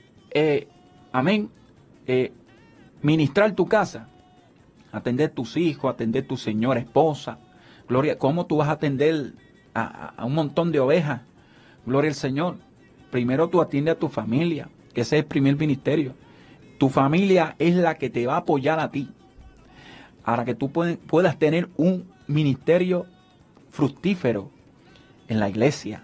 amén, ministrar tu casa, atender tus hijos, atender tu señora esposa, Gloria, ¿cómo tú vas a atender a un montón de ovejas? Gloria al Señor. Primero tú atiendes a tu familia, que ese es el primer ministerio. Tu familia es la que te va a apoyar a ti, para que tú puedas tener un ministerio fructífero en la iglesia.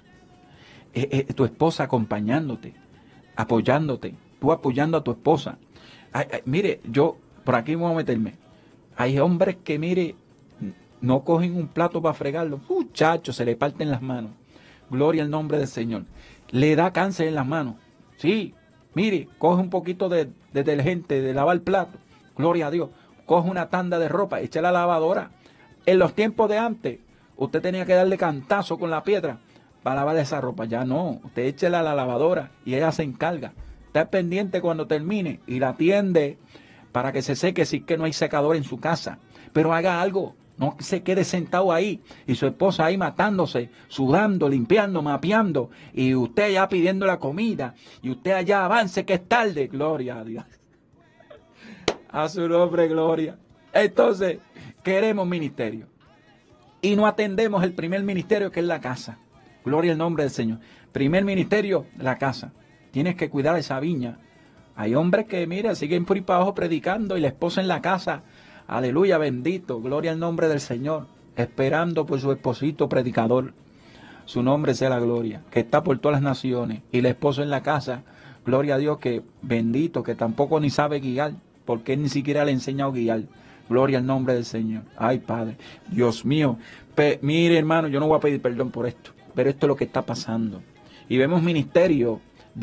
Tu esposa acompañándote, apoyándote, tú apoyando a tu esposa. Mire, yo por aquí voy a meterme. Hay hombres que, mire, no cogen un plato para fregarlo. Muchachos, se le parten las manos. Gloria al nombre del Señor. Le da cáncer en las manos. Sí, mire, coge un poquito de detergente, de lavar el plato. Gloria a Dios. Coge una tanda de ropa, echa la lavadora. En los tiempos de antes, usted tenía que darle cantazo con la piedra para lavar esa ropa. Ya no, usted échela a la lavadora y ella se encarga. Está pendiente cuando termine y la atiende para que se seque si es que no hay secador en su casa. Pero haga algo. No se quede sentado ahí y su esposa ahí matándose, sudando, limpiando, mapeando y usted allá pidiendo la comida y usted allá avance que es tarde. Gloria a Dios. A su nombre, gloria. Entonces, queremos ministerio y no atendemos el primer ministerio que es la casa. Gloria al nombre del Señor. Primer ministerio, la casa. Tienes que cuidar esa viña. Hay hombres que, mira, siguen por ahí para abajo predicando y la esposa en la casa. Aleluya, bendito, gloria al nombre del Señor, esperando por su esposito predicador. Su nombre sea la gloria, que está por todas las naciones. Y la esposa en la casa, gloria a Dios, que bendito, que tampoco ni sabe guiar, porque él ni siquiera le ha enseñado a guiar. Gloria al nombre del Señor. Ay, Padre, Dios mío. Mire, hermano, yo no voy a pedir perdón por esto, pero esto es lo que está pasando. Y vemos ministerios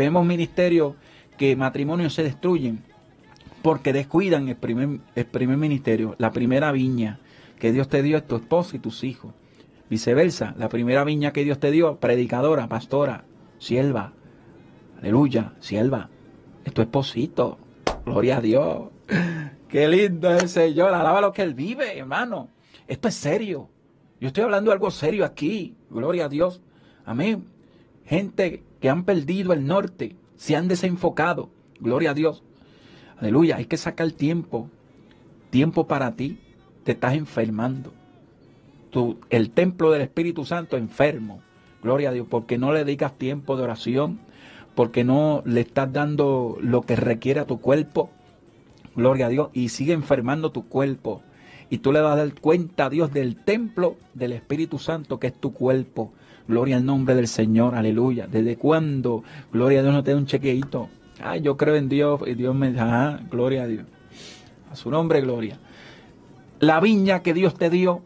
que matrimonios se destruyen porque descuidan el primer ministerio, la primera viña que Dios te dio es tu esposa y tus hijos. Viceversa, la primera viña que Dios te dio, predicadora, pastora, sierva, aleluya, sierva, es tu esposito. Gloria a Dios. Qué lindo es el Señor, alaba lo que Él vive, hermano. Esto es serio. Yo estoy hablando de algo serio aquí. Gloria a Dios. Amén. Gente que han perdido el norte, se han desenfocado. Gloria a Dios. Aleluya, hay que sacar tiempo para ti. Te estás enfermando. El templo del Espíritu Santo enfermo. Gloria a Dios, porque no le dedicas tiempo de oración, porque no le estás dando lo que requiere a tu cuerpo. Gloria a Dios, y sigue enfermando tu cuerpo. Y tú le vas a dar cuenta a Dios del templo del Espíritu Santo, que es tu cuerpo. Gloria al nombre del Señor, aleluya. ¿Desde cuándo? Gloria a Dios no te da un chequeito. Ay, yo creo en Dios y Dios me da, gloria a Dios. A su nombre, gloria. La viña que Dios te dio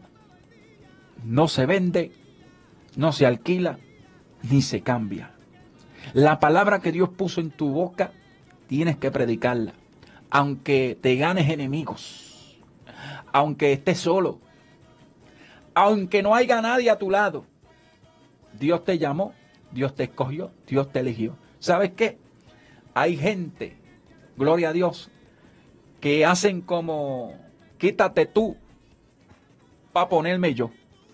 no se vende, no se alquila, ni se cambia. La palabra que Dios puso en tu boca, tienes que predicarla. Aunque te ganes enemigos, aunque estés solo, aunque no haya nadie a tu lado, Dios te llamó, Dios te escogió, Dios te eligió. ¿Sabes qué? Hay gente, gloria a Dios, que hacen como, quítate tú para ponerme yo.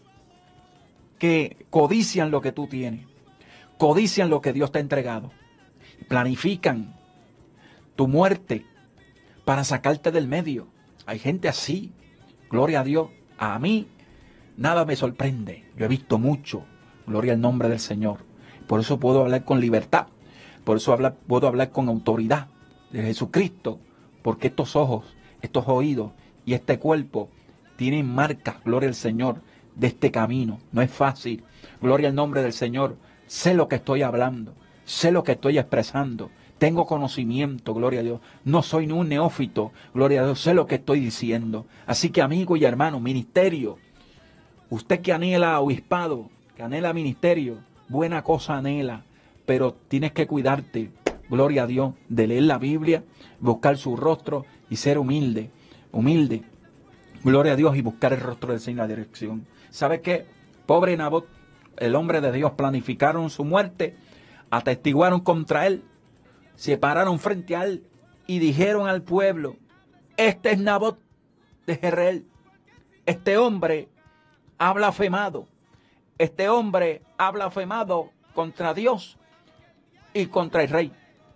Que codician lo que tú tienes, codician lo que Dios te ha entregado, planifican tu muerte para sacarte del medio. Hay gente así, gloria a Dios. A mí nada me sorprende, yo he visto mucho, gloria al nombre del Señor. Por eso puedo hablar con libertad, por eso puedo hablar con autoridad de Jesucristo, porque estos ojos, estos oídos y este cuerpo tienen marcas, gloria al Señor, de este camino. No es fácil, gloria al nombre del Señor. Sé lo que estoy hablando, sé lo que estoy expresando, tengo conocimiento, gloria a Dios. No soy ni un neófito, gloria a Dios, sé lo que estoy diciendo. Así que amigo y hermano, ministerio, usted que anhela obispado, que anhela ministerio, buena cosa anhela, pero tienes que cuidarte, gloria a Dios, de leer la Biblia, buscar su rostro y ser humilde, humilde, gloria a Dios, y buscar el rostro del Señor, la dirección. ¿Sabe qué? Pobre Nabot, el hombre de Dios, planificaron su muerte, atestiguaron contra él, se pararon frente a él y dijeron al pueblo: este es Nabot de Jezreel, este hombre ha blasfemado, este hombre ha blasfemado contra Dios y contra el rey.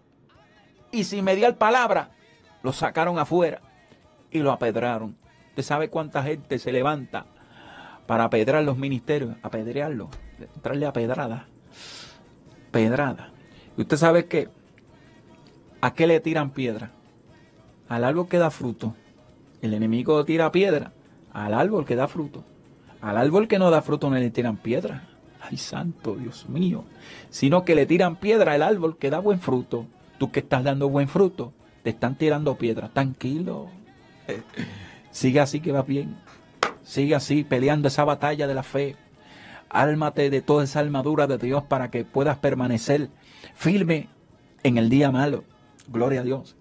Y sin mediar palabra, lo sacaron afuera y lo apedraron. ¿Usted sabe cuánta gente se levanta para apedrar los ministerios? Apedrearlo, entrarle a pedrada. Pedrada. Y usted sabe que ¿a qué le tiran piedra? Al árbol que da fruto. El enemigo tira piedra al árbol que da fruto. Al árbol que no da fruto no le tiran piedra. Ay, santo Dios mío. Sino que le tiran piedra al árbol que da buen fruto. Tú que estás dando buen fruto, te están tirando piedra. Tranquilo. Sigue así que va bien. Sigue así peleando esa batalla de la fe. Ármate de toda esa armadura de Dios para que puedas permanecer firme en el día malo. Gloria a Dios.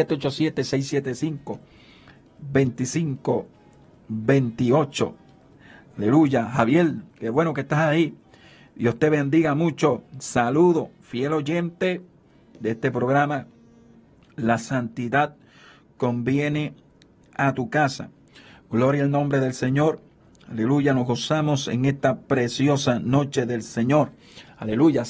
787-675-2528. Aleluya. Javier, qué bueno que estás ahí. Dios te bendiga mucho. Saludo, fiel oyente de este programa. La santidad conviene a tu casa. Gloria al nombre del Señor. Aleluya, nos gozamos en esta preciosa noche del Señor. Aleluya,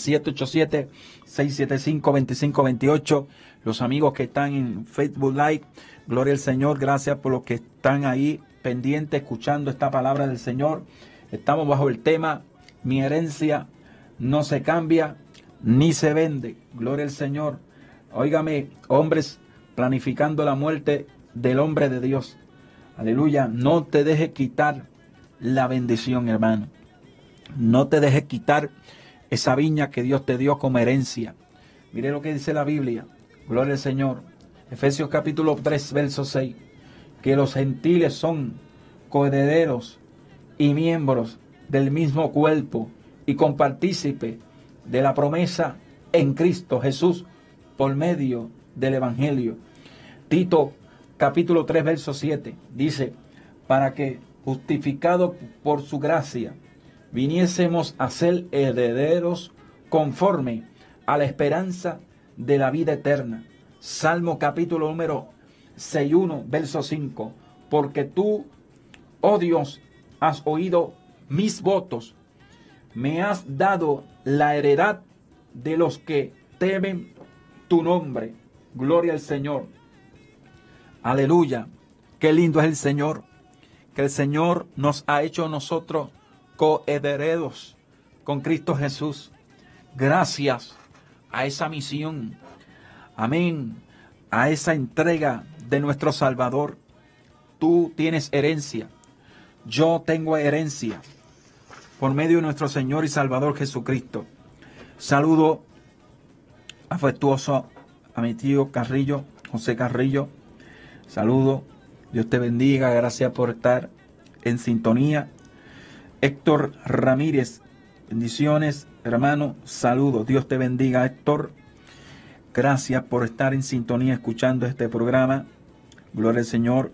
787-675-2528. Los amigos que están en Facebook Live, gloria al Señor. Gracias por los que están ahí pendientes, escuchando esta palabra del Señor. Estamos bajo el tema: mi herencia no se cambia ni se vende. Gloria al Señor. Óigame, hombres planificando la muerte del hombre de Dios. Aleluya, no te dejes quitar la bendición, hermano. No te dejes quitar esa viña que Dios te dio como herencia. Mire lo que dice la Biblia. Gloria al Señor. Efesios capítulo 3, verso 6. Que los gentiles son coherederos y miembros del mismo cuerpo y compartícipe de la promesa en Cristo Jesús por medio del Evangelio. Tito capítulo 3, verso 7 dice: para que, justificados por su gracia, viniésemos a ser herederos conforme a la esperanza de la vida eterna. Salmo capítulo número 6:1, verso 5. Porque tú, oh Dios, has oído mis votos, me has dado la heredad de los que temen tu nombre. Gloria al Señor. Aleluya. Qué lindo es el Señor. Que el Señor nos ha hecho a nosotros coherederos con Cristo Jesús. Gracias a esa misión. Amén. A esa entrega de nuestro Salvador. Tú tienes herencia. Yo tengo herencia por medio de nuestro Señor y Salvador Jesucristo. Saludo afectuoso a mi tío Carrillo, José Carrillo. Saludo. Dios te bendiga. Gracias por estar en sintonía. Héctor Ramírez. Bendiciones, hermano. Saludos. Dios te bendiga, Héctor. Gracias por estar en sintonía escuchando este programa. Gloria al Señor.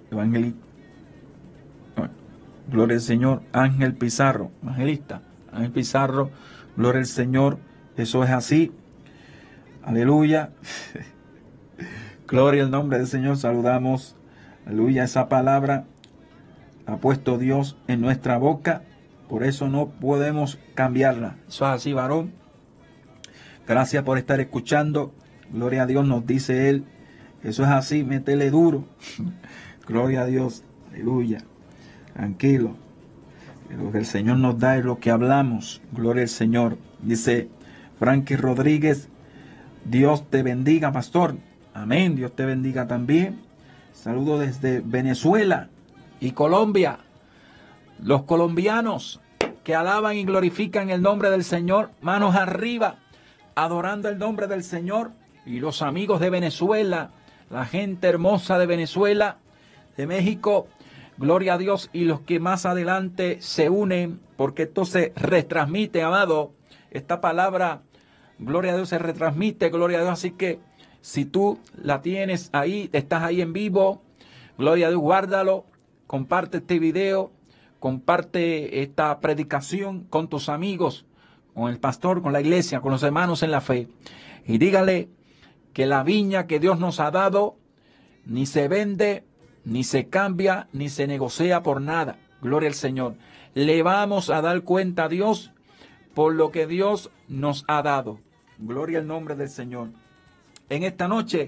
Gloria al Señor. Ángel Pizarro. Evangelista. Ángel Pizarro. Gloria al Señor. Eso es así. Aleluya. Gloria al nombre del Señor. Saludamos. Aleluya. Esa palabra ha puesto Dios en nuestra boca. Por eso no podemos cambiarla. Eso es así, varón. Gracias por estar escuchando. Gloria a Dios, nos dice Él. Eso es así, métele duro. Gloria a Dios, aleluya. Tranquilo. Lo que el Señor nos da es lo que hablamos. Gloria al Señor. Dice Frankie Rodríguez, Dios te bendiga, pastor. Amén, Dios te bendiga también. Saludo desde Venezuela y Colombia. Los colombianos que alaban y glorifican el nombre del Señor, manos arriba, adorando el nombre del Señor. Y los amigos de Venezuela, la gente hermosa de Venezuela, de México, gloria a Dios. Y los que más adelante se unen, porque esto se retransmite, amado. Esta palabra, gloria a Dios, se retransmite, gloria a Dios. Así que si tú la tienes ahí, estás ahí en vivo, gloria a Dios, guárdalo, comparte este video, comparte esta predicación con tus amigos, con el pastor, con la iglesia, con los hermanos en la fe. Y dígale que la viña que Dios nos ha dado ni se vende, ni se cambia, ni se negocia por nada. Gloria al Señor. Le vamos a dar cuenta a Dios por lo que Dios nos ha dado. Gloria al nombre del Señor. En esta noche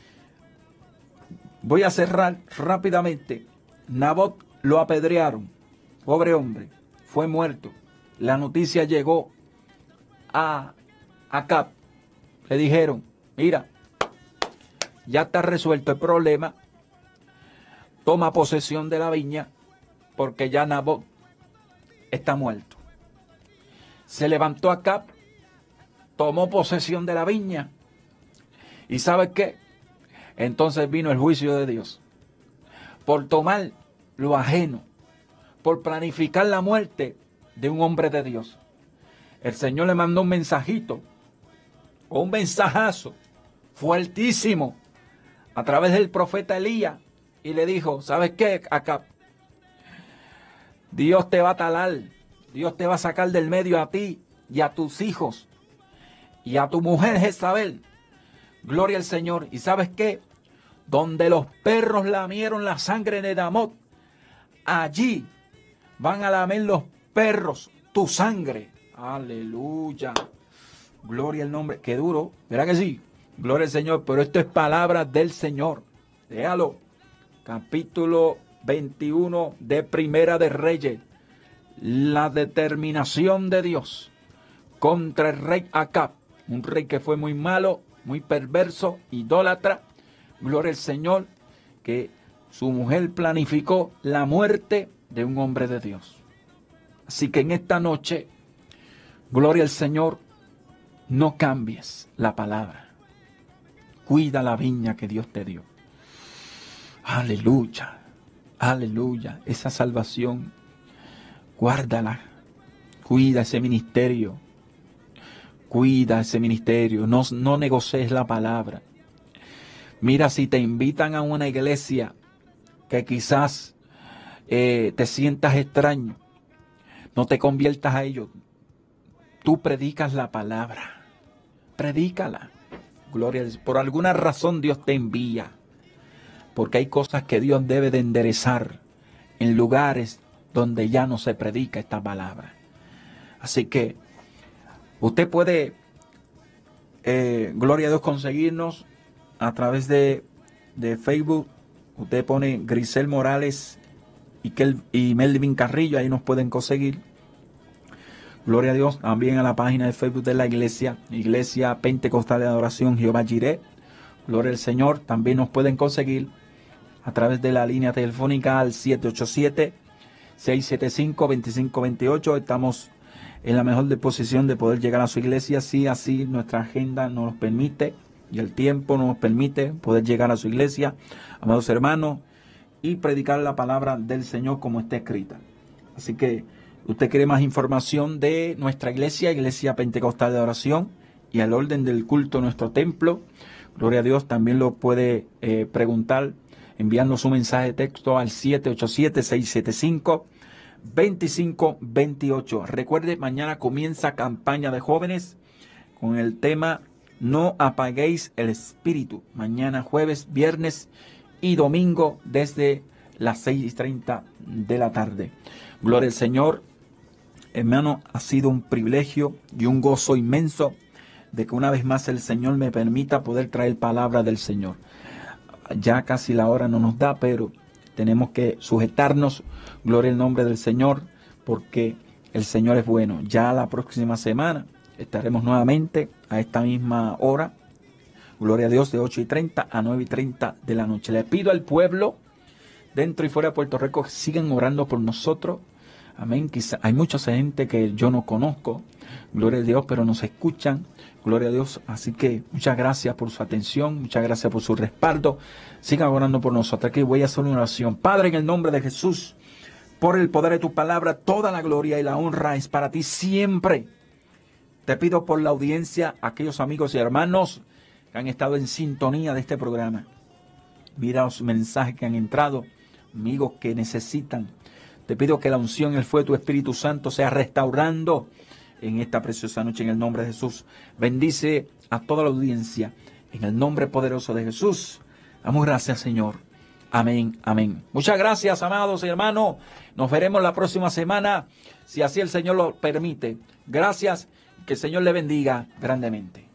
voy a cerrar rápidamente. Nabot lo apedrearon. Pobre hombre, fue muerto. La noticia llegó a Acab. Le dijeron, mira, ya está resuelto el problema. Toma posesión de la viña porque ya Nabot está muerto. Se levantó Acab, tomó posesión de la viña. ¿Y sabes qué? Entonces vino el juicio de Dios. Por tomar lo ajeno, por planificar la muerte de un hombre de Dios. El Señor le mandó un mensajito, o un mensajazo fuertísimo a través del profeta Elías y le dijo, ¿sabes qué, Acab? Dios te va a talar, Dios te va a sacar del medio a ti y a tus hijos y a tu mujer Jezabel. Gloria al Señor. ¿Y sabes qué? Donde los perros lamieron la sangre de Nabot, allí van a lamer los perros tu sangre. Aleluya. Gloria al nombre. Qué duro. ¿Verdad que sí? Gloria al Señor. Pero esto es palabra del Señor. Déjalo. Capítulo 21 de Primera de Reyes. La determinación de Dios contra el rey Acab. Un rey que fue muy malo, muy perverso, idólatra. Gloria al Señor. Que su mujer planificó la muerte de un hombre de Dios. Así que en esta noche, gloria al Señor, no cambies la palabra. Cuida la viña que Dios te dio. Aleluya, aleluya. Esa salvación, guárdala. Cuida ese ministerio. Cuida ese ministerio. No negocies la palabra. Mira, si te invitan a una iglesia que quizás te sientas extraño, no te conviertas a ellos. Tú predicas la palabra. Predícala. Gloria a Dios. Por alguna razón Dios te envía. Porque hay cosas que Dios debe de enderezar en lugares donde ya no se predica esta palabra. Así que usted puede, gloria a Dios, conseguirnos a través de Facebook. Usted pone Grisel Morales y Melvin Carrillo, ahí nos pueden conseguir. Gloria a Dios. También a la página de Facebook de la iglesia, Iglesia Pentecostal de Adoración Jehová Jireh. Gloria al Señor. También nos pueden conseguir a través de la línea telefónica al 787-675-2528. Estamos en la mejor disposición de poder llegar a su iglesia, si así nuestra agenda nos lo permite y el tiempo nos permite poder llegar a su iglesia, amados hermanos, y predicar la palabra del Señor como está escrita. Así que usted quiere más información de nuestra iglesia, Iglesia Pentecostal de Adoración, y al orden del culto en nuestro templo, gloria a Dios, también lo puede preguntar, enviarnos un mensaje de texto al 787-675-2528. Recuerde, mañana comienza campaña de jóvenes con el tema No apaguéis el espíritu. Mañana jueves, viernes y domingo desde las 6:30 de la tarde. Gloria al Señor. Hermano, ha sido un privilegio y un gozo inmenso de que una vez más el Señor me permita poder traer palabra del Señor. ya casi la hora no nos da, pero tenemos que sujetarnos. Gloria al nombre del Señor, porque el Señor es bueno. Ya la próxima semana estaremos nuevamente a esta misma hora. Gloria a Dios, de 8:30 a 9:30 de la noche. Le pido al pueblo dentro y fuera de Puerto Rico que sigan orando por nosotros. Amén. Quizá hay mucha gente que yo no conozco. Gloria a Dios, pero nos escuchan. Gloria a Dios. Así que muchas gracias por su atención. Muchas gracias por su respaldo. Sigan orando por nosotros. Aquí voy a hacer una oración. Padre, en el nombre de Jesús, por el poder de tu palabra, toda la gloria y la honra es para ti siempre. Te pido por la audiencia, aquellos amigos y hermanos que han estado en sintonía de este programa. Mira los mensajes que han entrado, amigos que necesitan. Te pido que la unción, el fuego de tu Espíritu Santo sea restaurando en esta preciosa noche en el nombre de Jesús. Bendice a toda la audiencia en el nombre poderoso de Jesús. Damos gracias, Señor. Amén, amén. Muchas gracias, amados y hermanos. Nos veremos la próxima semana, si así el Señor lo permite. Gracias, que el Señor le bendiga grandemente.